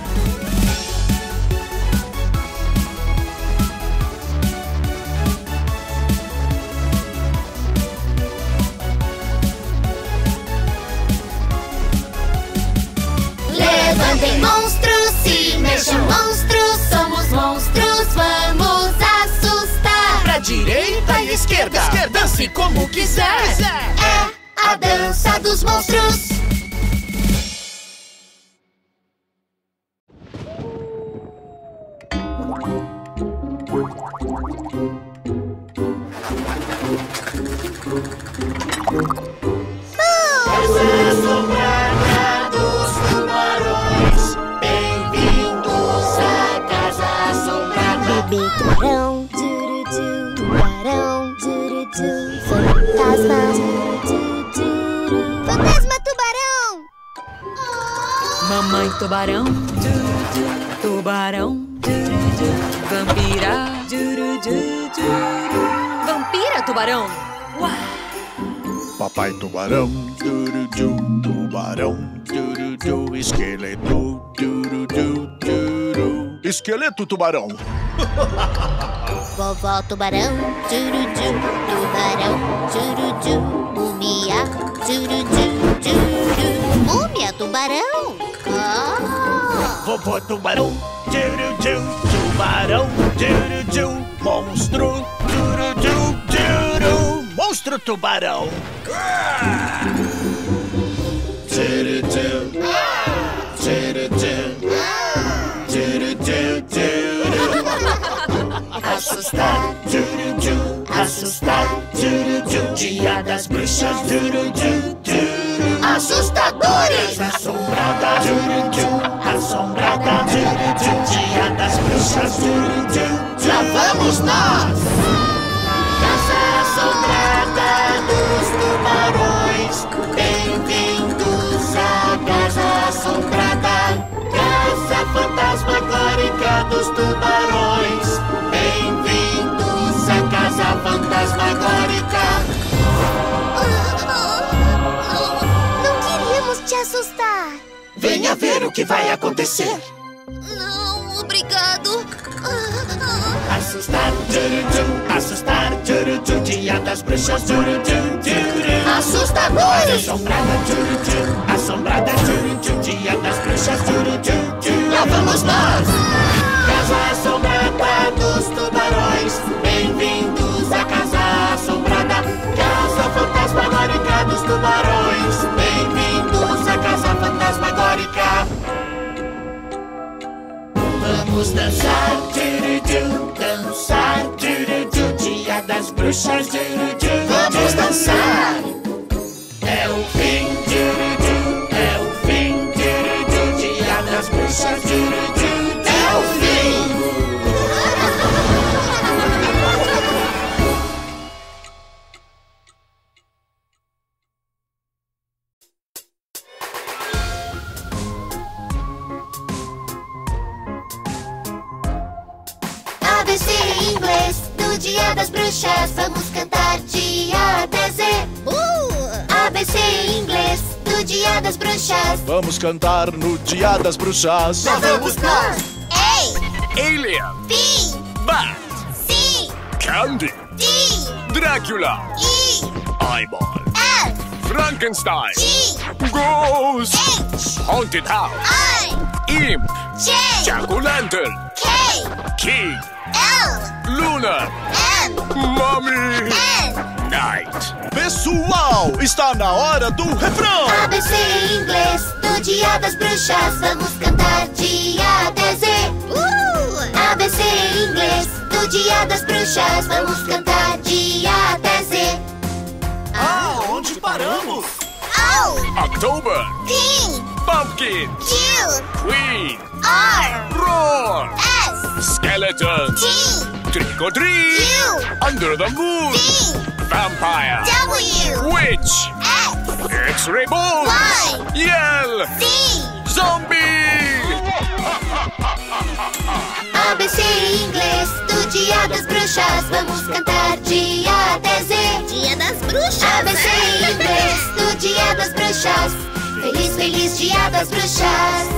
Levantem, monstros, se mexam, monstros. Somos monstros, vamos assustar. Pra direita e esquerda. Dance como quiser. É a dança dos monstros. Bebê tubarão, turu-tu, tubarão, turu-tu, fantasma, turu-tu, fantasma tubarão! Mamãe tubarão, tubarão, Vampira, juru, juru, juru. Vampira, tubarão. Uau. Papai tubarão, tubarão, esqueleto, esqueleto tubarão. Vovó tubarão, tubarão, múmia, múmia tubarão. Vovó tubarão, tubarão, monstro, monstro tubarão. Assustar, assustar, dia das bruxas, assustadores, assombrada, assombrada, dia das bruxas, lá vamos nós! Casa assombrada dos tubarões, bem-vindos à casa assombrada, casa fantasmagórica dos tubarões, bem-vindos à casa fantasmagórica. Não queríamos te assustar. Venha ver o que vai acontecer. Não, obrigado. Assustar, assustar, dia das bruxas, assustadores, assombrada, assombrada, dia das bruxas, lá vamos nós! Casa assombrada dos tubarões, bem-vindos à casa assombrada, casa fantasmagórica dos tubarões, bem-vindos à casa fantasmagórica. Vamos dançar, dançar, dia das bruxas, vamos dançar. É o fim, é o fim, dia das bruxas, é o fim. ABC em inglês, do Dia das Bruxas, vamos cantar de A até Z. ABC em inglês, do Dia das Bruxas. Vamos cantar no Dia das Bruxas. Lá vamos nós! A, Alien, B, Bat, C, Candy, D, Dracula, E, Eyeball, F, Frankenstein, G, Ghost, H, Haunted House, I, Imp, J, Jack-o'-lantern, K, King, L, Luna, M, Mommy, N. Night. Pessoal, está na hora do refrão. ABC em inglês, do Dia das Bruxas, vamos cantar de A até Z. ABC em inglês, do Dia das Bruxas, vamos cantar de A até Z. Ah, onde paramos? O, October, P, Pumpkin, Q, Queen, R, Roar, S, Skeleton, T, Trick or Treat, U, Under the Moon, V, Vampire, W, Witch, X, X-Ray Bolt, Y, Yell, Z. Zombie. ABC em inglês, do Dia das Bruxas, vamos cantar de A até Z. Dia das Bruxas. ABC em inglês, do Dia das Bruxas. Feliz, feliz Dia das Bruxas.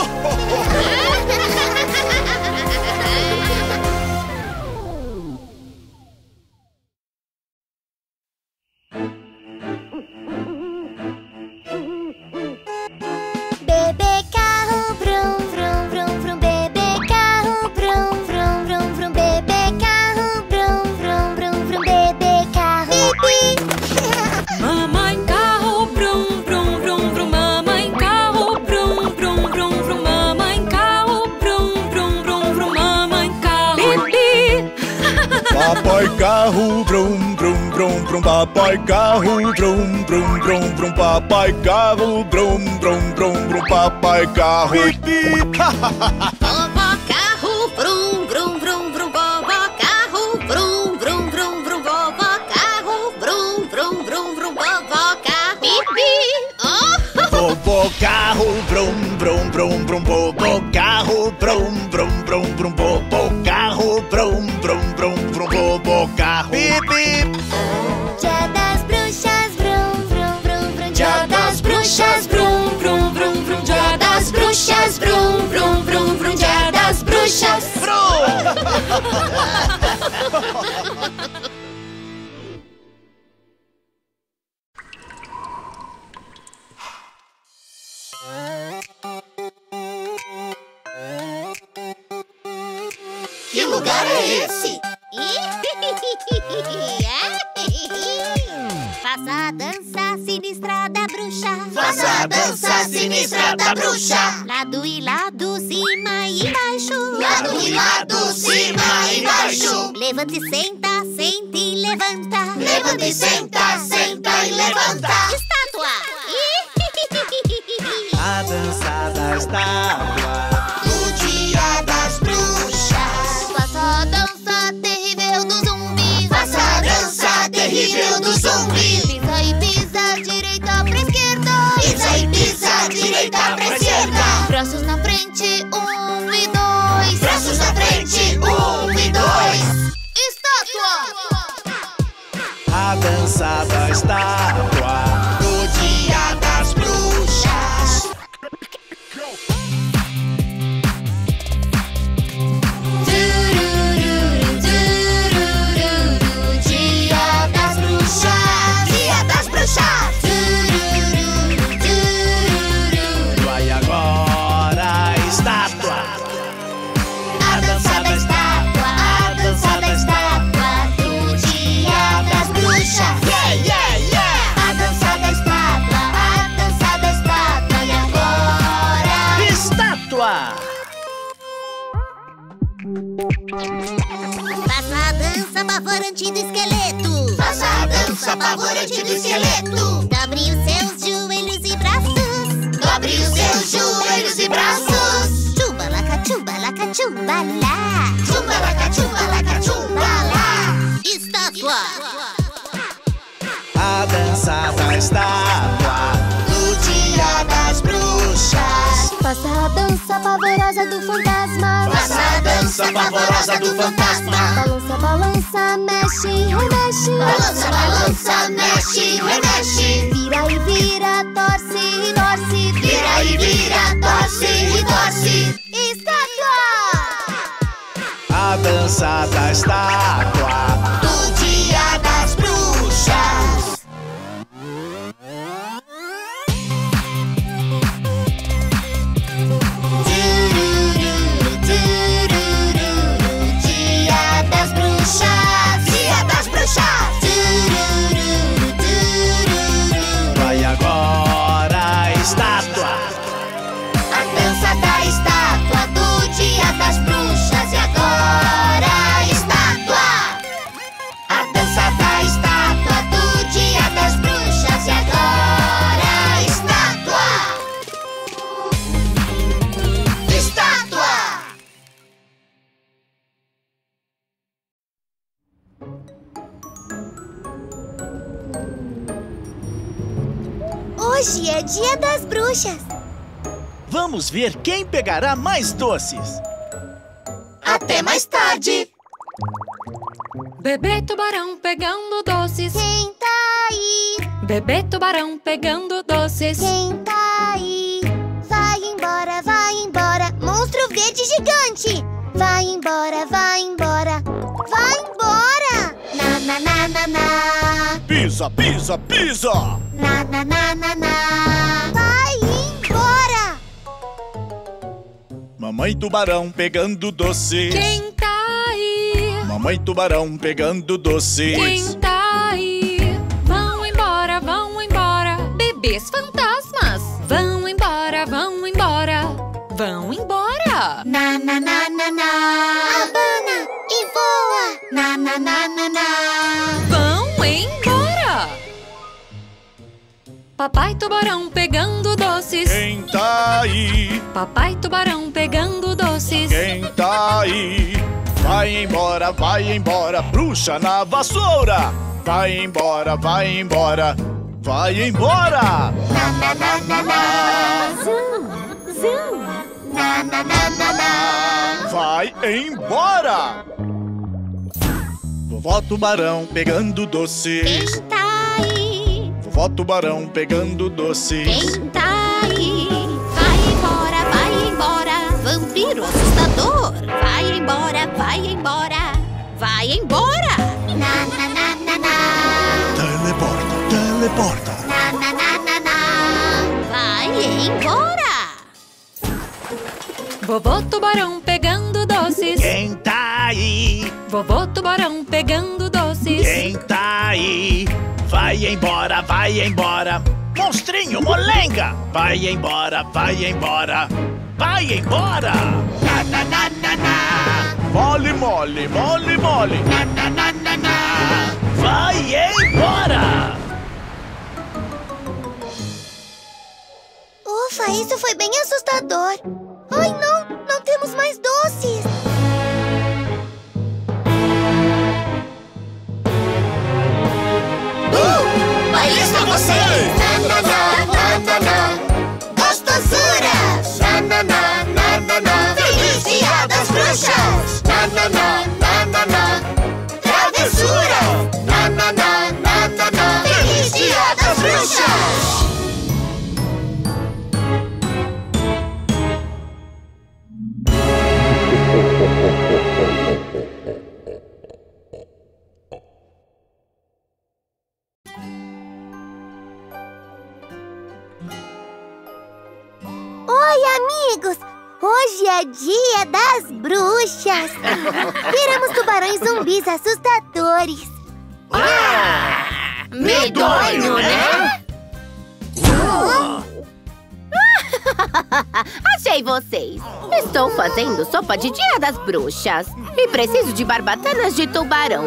Bebê carro, vrum, vrum, vrum, vrum. Bebê carro, vrum, vrum, vrum, vrum. Bebê carro, vrum, vrum, vrum, vrum. Bebê carro, pi. Mamãe carro, brum, brum, brum, brum. Mamãe carro, brum, brum, brum, brum. Mamãe carro, brum, brum, brum, brum. Mamãe carro, pi. Papai carro, brum, brum, brum, brum. Papai carro, brum, brum, brum, brum. Papai carro, brum, brum, brum, brum. Papai carro, pi. Vovó carro, vrum, vrum, vrum, vrum. Vovó carro, vrum, vrum, vrum, vrum. Vovó carro, vrum, vrum, vrum, vrum. Vovó carro, pi, pi. Vovô carro, brum, brum, brum, brum. Vovô carro, brum, brum, brum, brum, bobo carro. Brum, brum, brum, brum, bobo carro. Bip, bip. Dia das bruxas, brum, brum, brum, brum. Dia das bruxas, brum, brum, brum, brum. Dia das bruxas, brum, brum, brum, brum. Dia das bruxas. Que lugar é esse? Faça a dança sinistra da bruxa. Faça a dança sinistra da bruxa. Lado e lado, cima e baixo. Lado e lado, cima e baixo. Levanta e senta, senta e levanta. Levanta e senta, senta e levanta. Estátua! A dança da estátua. No dia das bruxas. Faça a dança terrível do zumbi. Faça a dança terrível do zumbi. Pisa e pisa, direita pra esquerda. Pisa e pisa, direita pra esquerda. Braços na frente, 1 e 2. Braços na frente, 1 e 2. Estátua! A dança da estátua. No dia das bruxas. Dia das bruxas. Dia das bruxas. Vai agora, estátua. A dança da estátua. A dança da estátua. Do dia das bruxas. Yeah, yeah, yeah. A dança da estátua. A dança da estátua. E agora? Estátua. Faça a dança apavorante do esqueleto. Faça a dança apavorante do esqueleto. Dobre os seus joelhos e braços. Dobre os seus joelhos e braços. Chumbalaca, chumbalaca, chumbalá. Chumbalaca, chumbalaca, chumbalá. Estátua! A dança da estátua. No dia das bruxas. Faça a dança pavorosa do fantasma. Faça a dança pavorosa do fantasma. Balança, balança, mexe, remexe. Balança, balança, mexe, remexe. Vira e vira, torce e torce. Vira e vira, torce e torce. Estátua! A dança da estátua. No dia das bruxas. Dia das bruxas. Dia das bruxas. Vai agora, estátua. A dança da estátua do dia das bruxas. E agora, estátua. A dança da estátua do dia das bruxas. E agora, estátua. Estátua. Hoje é dia das bruxas. Vamos ver quem pegará mais doces. Até mais tarde. Bebê tubarão pegando doces. Quem tá aí? Bebê tubarão pegando doces. Quem tá aí? Vai embora, vai embora. Monstro verde gigante. Vai embora, vai embora. Vai embora. Na, na, na, na, na. Pisa, pisa, pisa. Na, na, na, na, na. Vai embora. Mamãe tubarão pegando doces. Quem tá aí? Mamãe tubarão pegando doces. Quem tá aí? Vão embora, vão embora. Bebês fantasmas. Vão embora, vão embora. Vão embora. Na, na, na, na, na. Abana e voa. Na, na, na, na, na. Vão embora. Papai tubarão pegando doces. Quem tá aí? Papai tubarão pegando doces. Quem tá aí? Vai embora, bruxa na vassoura. Vai embora, vai embora, vai embora. Na, na, na, na, na. Zoom, zoom. Na, na, na, na, na. vai embora! Vovó Tubarão pegando doces. Quem tá aí? Vovó Tubarão pegando doces. Quem tá aí? Vai embora, vampiro assustador. Vai embora, vai embora, vai embora. Na, na, na, na, na. Teleporta, teleporta. Na, na, na, na, na. Vai embora. Vovô Tubarão pegando doces. Quem tá aí? Vovô Tubarão pegando doces. Quem tá aí? Vai embora, vai embora. Monstrinho, molenga! Vai embora, vai embora. Vai embora! Na, na, na, na, na. Mole, mole, mole, mole. Na, na, na, na, na. Vai embora! Ufa, isso foi bem assustador. Ai, não temos mais doces. Aí está vocês! Na, na, na, na, na. Gostosura! Na, na, na, na, na, na. Feliz Dia das Bruxas! Na, na, na, na, na, na. Travessura! Na, na, na, na, na, na. Feliz Dia das Bruxas! Oi, amigos! Hoje é Dia das Bruxas! Viramos tubarões zumbis assustadores! Medonho, né? Achei vocês! Estou fazendo sopa de Dia das Bruxas e preciso de barbatanas de tubarão.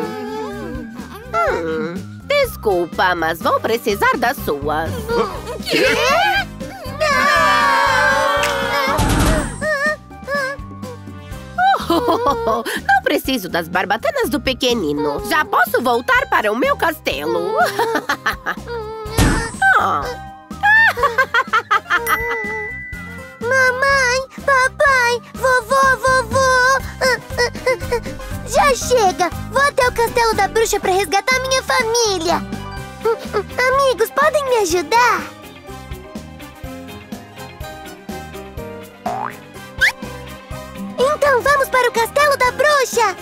Desculpa, mas vou precisar das suas. Quê? Não preciso das barbatanas do pequenino. Já posso voltar para o meu castelo. Mamãe, papai, vovô. Já chega! Vou até o castelo da bruxa para resgatar minha família. Amigos, podem me ajudar? Então vamos para o castelo da bruxa!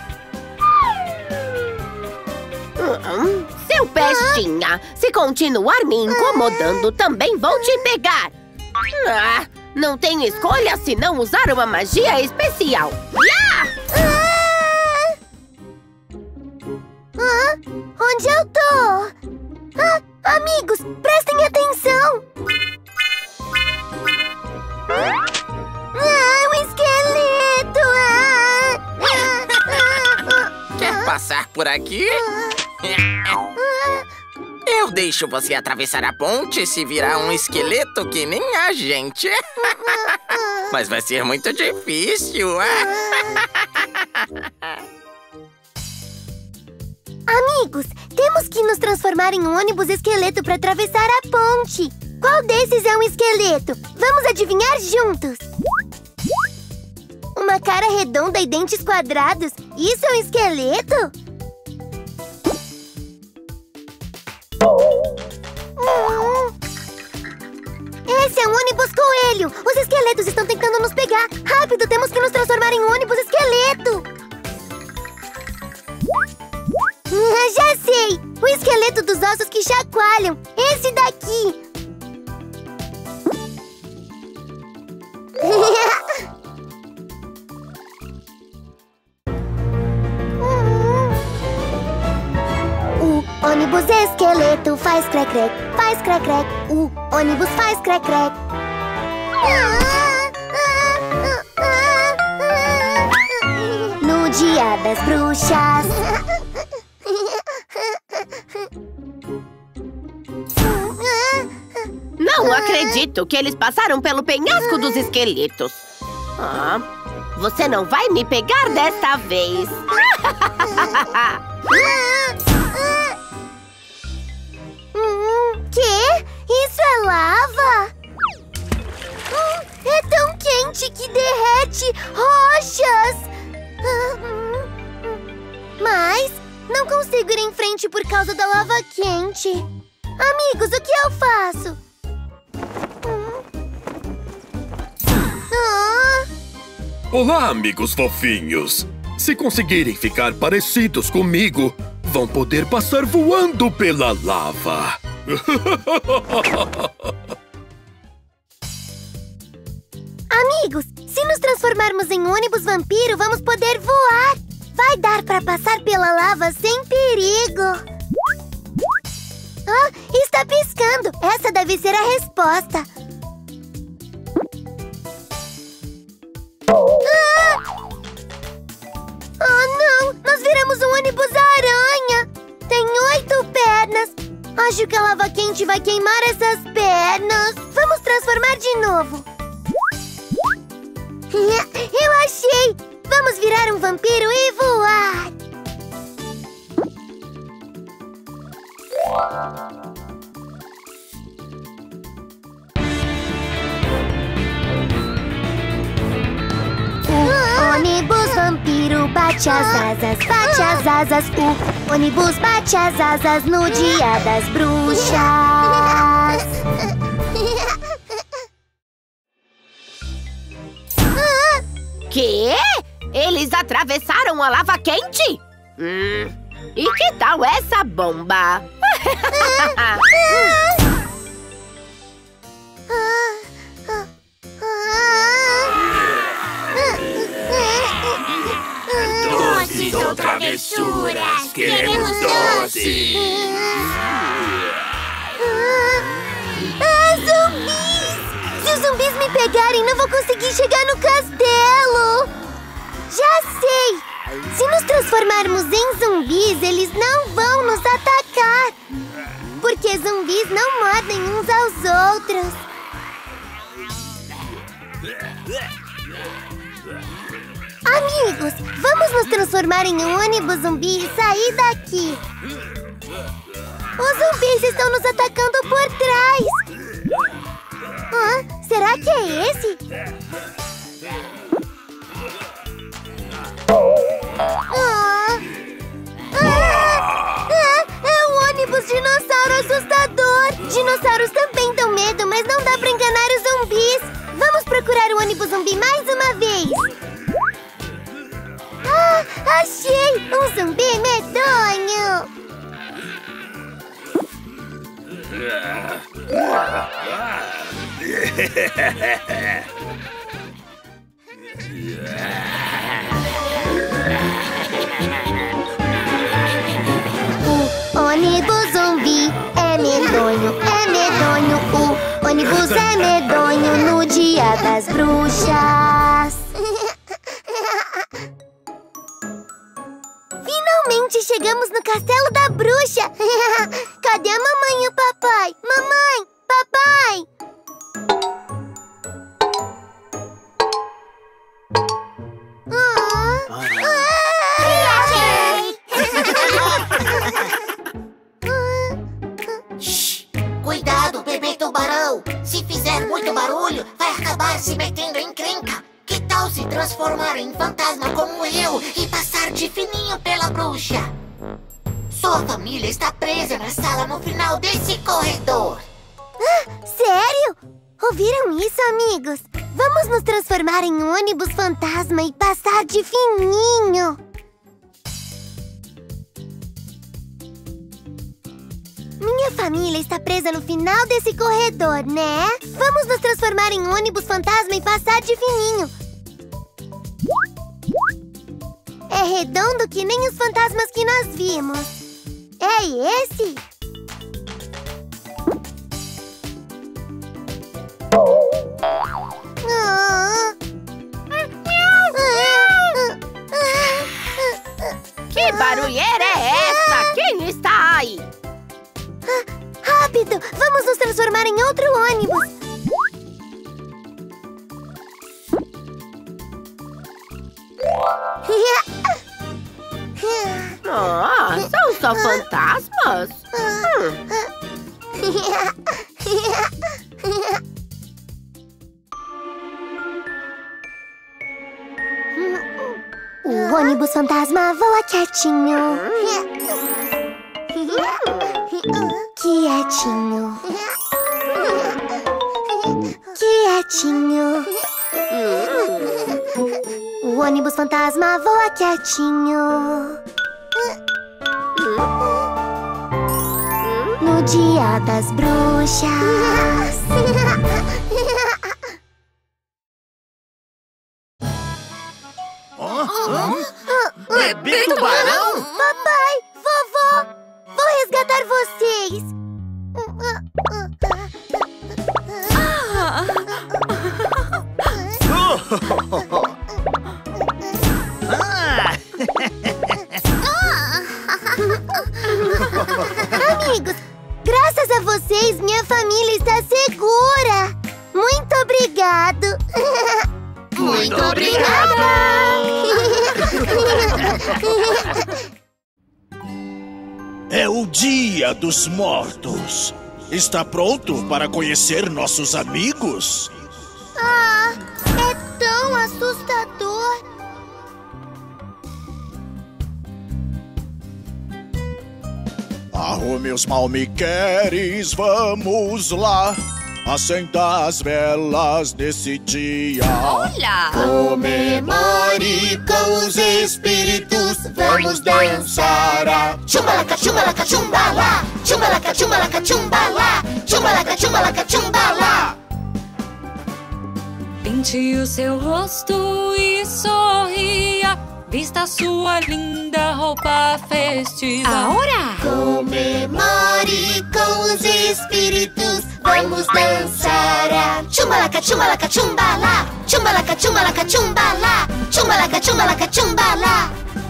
Seu pestinha, se continuar me incomodando, também vou te pegar. Não tenho escolha se não usar uma magia especial. Onde eu tô? Amigos, prestem atenção! Um esqueleto! Quer passar por aqui? Eu deixo você atravessar a ponte se virar um esqueleto que nem a gente. Mas vai ser muito difícil. Amigos, temos que nos transformar em um ônibus esqueleto para atravessar a ponte. Qual desses é um esqueleto? Vamos adivinhar juntos. Uma cara redonda e dentes quadrados. Isso é um esqueleto? Esse é um ônibus coelho. Os esqueletos estão tentando nos pegar. Rápido, temos que nos transformar em um ônibus esqueleto. Já sei! O esqueleto dos ossos que chacoalham. Esse daqui. O ônibus esqueleto faz crec-crec, faz crec-crec. O ônibus faz crec-crec. No Dia das Bruxas. Não acredito que eles passaram pelo penhasco dos esqueletos. Você não vai me pegar desta vez. Quê? Isso é lava? É tão quente que derrete rochas! Não consigo ir em frente por causa da lava quente. Amigos, o que eu faço? Olá, amigos fofinhos. Se conseguirem ficar parecidos comigo, vão poder passar voando pela lava. Amigos, se nos transformarmos em um ônibus vampiro, vamos poder voar. Vai dar pra passar pela lava sem perigo. Ah, está piscando. Essa deve ser a resposta. Oh, não! Nós viramos um ônibus aranha! Tem 8 pernas! Acho que a lava quente vai queimar essas pernas! Vamos transformar de novo! Eu achei! Vamos virar um vampiro e voar! O ônibus vampiro bate as asas, bate as asas. O ônibus bate as asas no dia das bruxas. Quê? Eles atravessaram a lava quente? E que tal essa bomba? Doces ou travessuras, queremos doces! Zumbis! Se os zumbis me pegarem, não vou conseguir chegar no castelo! Já sei! Se nos transformarmos em zumbis, eles não vão nos atacar! Porque zumbis não mordem uns aos outros! Amigos, vamos nos transformar em um ônibus zumbi e sair daqui! Os zumbis estão nos atacando por trás! Será que é esse? É um ônibus dinossauro assustador! Dinossauros também dão medo, mas não dá pra enganar os zumbis! Vamos procurar o ônibus zumbi mais uma vez! Achei! Um zumbi medonho! O ônibus zumbi é medonho, é medonho. O ônibus é medonho no dia das bruxas. Finalmente chegamos no castelo da bruxa! Cadê a mamãe e o papai? Mamãe! Papai! Shhh! Cuidado, bebê tubarão! Se fizer muito barulho, vai acabar se metendo em encrenca! Que tal se transformar em fantasma como eu e passar de fininho pela bruxa? Sua família está presa na sala no final desse corredor. Sério? Ouviram isso, amigos? Vamos nos transformar em um ônibus fantasma e passar de fininho. Minha família está presa no final desse corredor, né? Vamos nos transformar em um ônibus fantasma e passar de fininho. É redondo que nem os fantasmas que nós vimos. É esse? Que barulheira é essa? Quem está aí? Rápido! Vamos nos transformar em outro ônibus! São só fantasmas? O ônibus fantasma voa quietinho. Quietinho. Quietinho. O ônibus fantasma voa quietinho. No dia das bruxas. Bebê tubarão? Papai, vovó, vou resgatar vocês. Amigos, graças a vocês, minha família está segura. Muito obrigado. Muito obrigada! É o Dia dos Mortos. Está pronto para conhecer nossos amigos? Ah, é tão assustador. Arrume os malmequeres, vamos lá. Acenda as velas nesse dia. Olha! Comemore com os espíritos, vamos dançar a Tchumbalaca, tchumbalaca, tchumbalá. Tchumbalaca, tchumbalaca, tchumbalá. Tchumbalaca, tchumbalaca, tchumbalá. Pinte o seu rosto e sorria. Vista sua linda roupa festiva. Agora! Comemore com os espíritos, vamos dançar a Tchumbalaca, tchumbalaca, tchumbalá. Tchumbalaca, tchumbalaca, tchumbalá. Tchumbalaca, tchumbalaca, tchumbalá.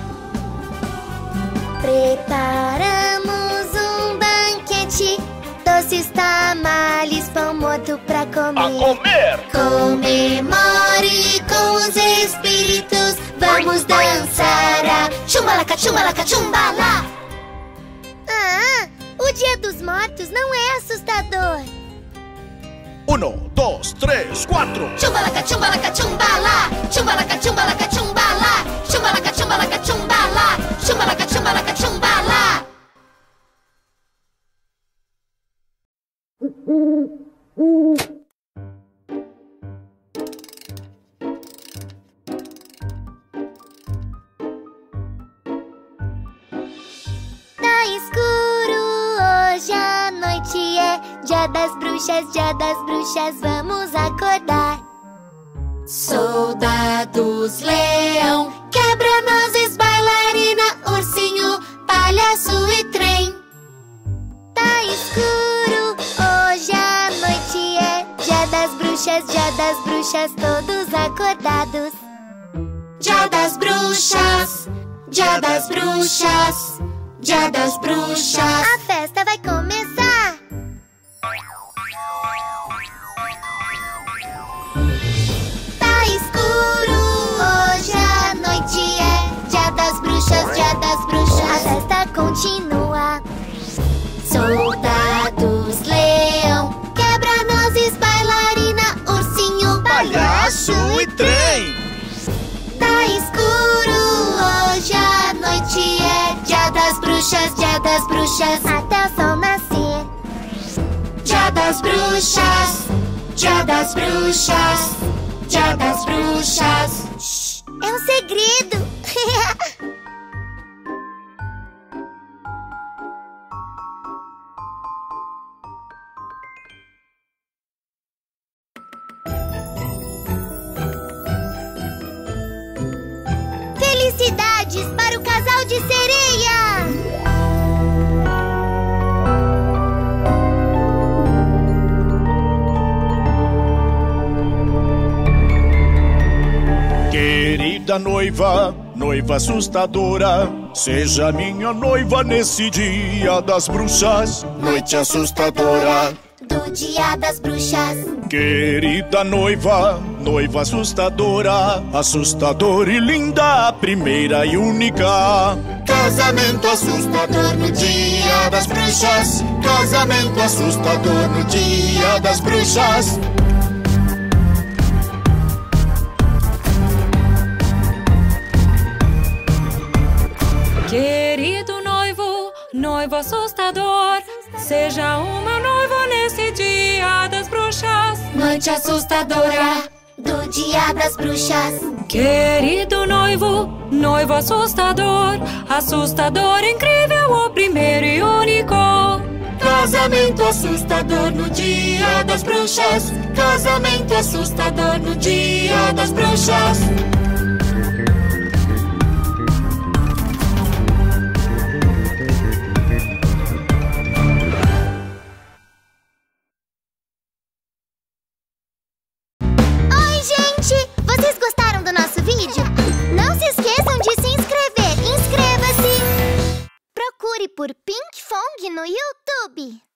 Preparamos um banquete, doces, tamales, pão morto pra comer. A comer! Comemore com os espíritos, vamos dançar a Tchumbalaca, tchumbalaca, tchumbalá. Ah, o Dia dos Mortos não é assustador. 1, 2, 3, 4. Tchumbalaca, tchumbalaca, tchumbalá. Tchumbalaca, tchumbalaca, tchumbalá. Tchumbalaca, tchumbalaca, tchumbalá. Tchumbalaca, tchumbalaca, tchumbalá. Tá escuro, hoje a noite é Dia das bruxas, vamos acordar. Soldados, leão, quebra-nozes, bailarina, ursinho, palhaço e trem. Tá escuro, hoje a noite é Dia das bruxas, todos acordados. Dia das bruxas, dia das bruxas, dia das bruxas. A festa vai começar. Tá escuro, hoje a noite é Dia das bruxas, dia das bruxas. A festa continua. Soldados, leão, quebra-nozes, bailarina, ursinho, Palhaço e trem. Tá escuro, hoje a noite é Dia das bruxas, até o sol nascer. dia das bruxas, dia das bruxas, dia das bruxas. Shhh, é um segredo. Felicidades para o casal de sereia! Querida noiva, noiva assustadora, seja minha noiva nesse dia das bruxas. Noite assustadora Do Dia das Bruxas. Querida noiva, noiva assustadora, assustadora e linda, a primeira e única. Casamento assustador no Dia das bruxas, casamento assustador no Dia das bruxas. noivo assustador. Seja o meu noivo nesse dia das bruxas. Noite assustadora do dia das bruxas. Querido noivo, noivo assustador. Assustador, incrível, o primeiro e único. Casamento assustador no dia das bruxas. Casamento assustador no dia das bruxas. Oi, gente! Vocês gostaram do nosso vídeo? Não se esqueçam de se inscrever. Inscreva-se! Procure por Pink Fong no YouTube.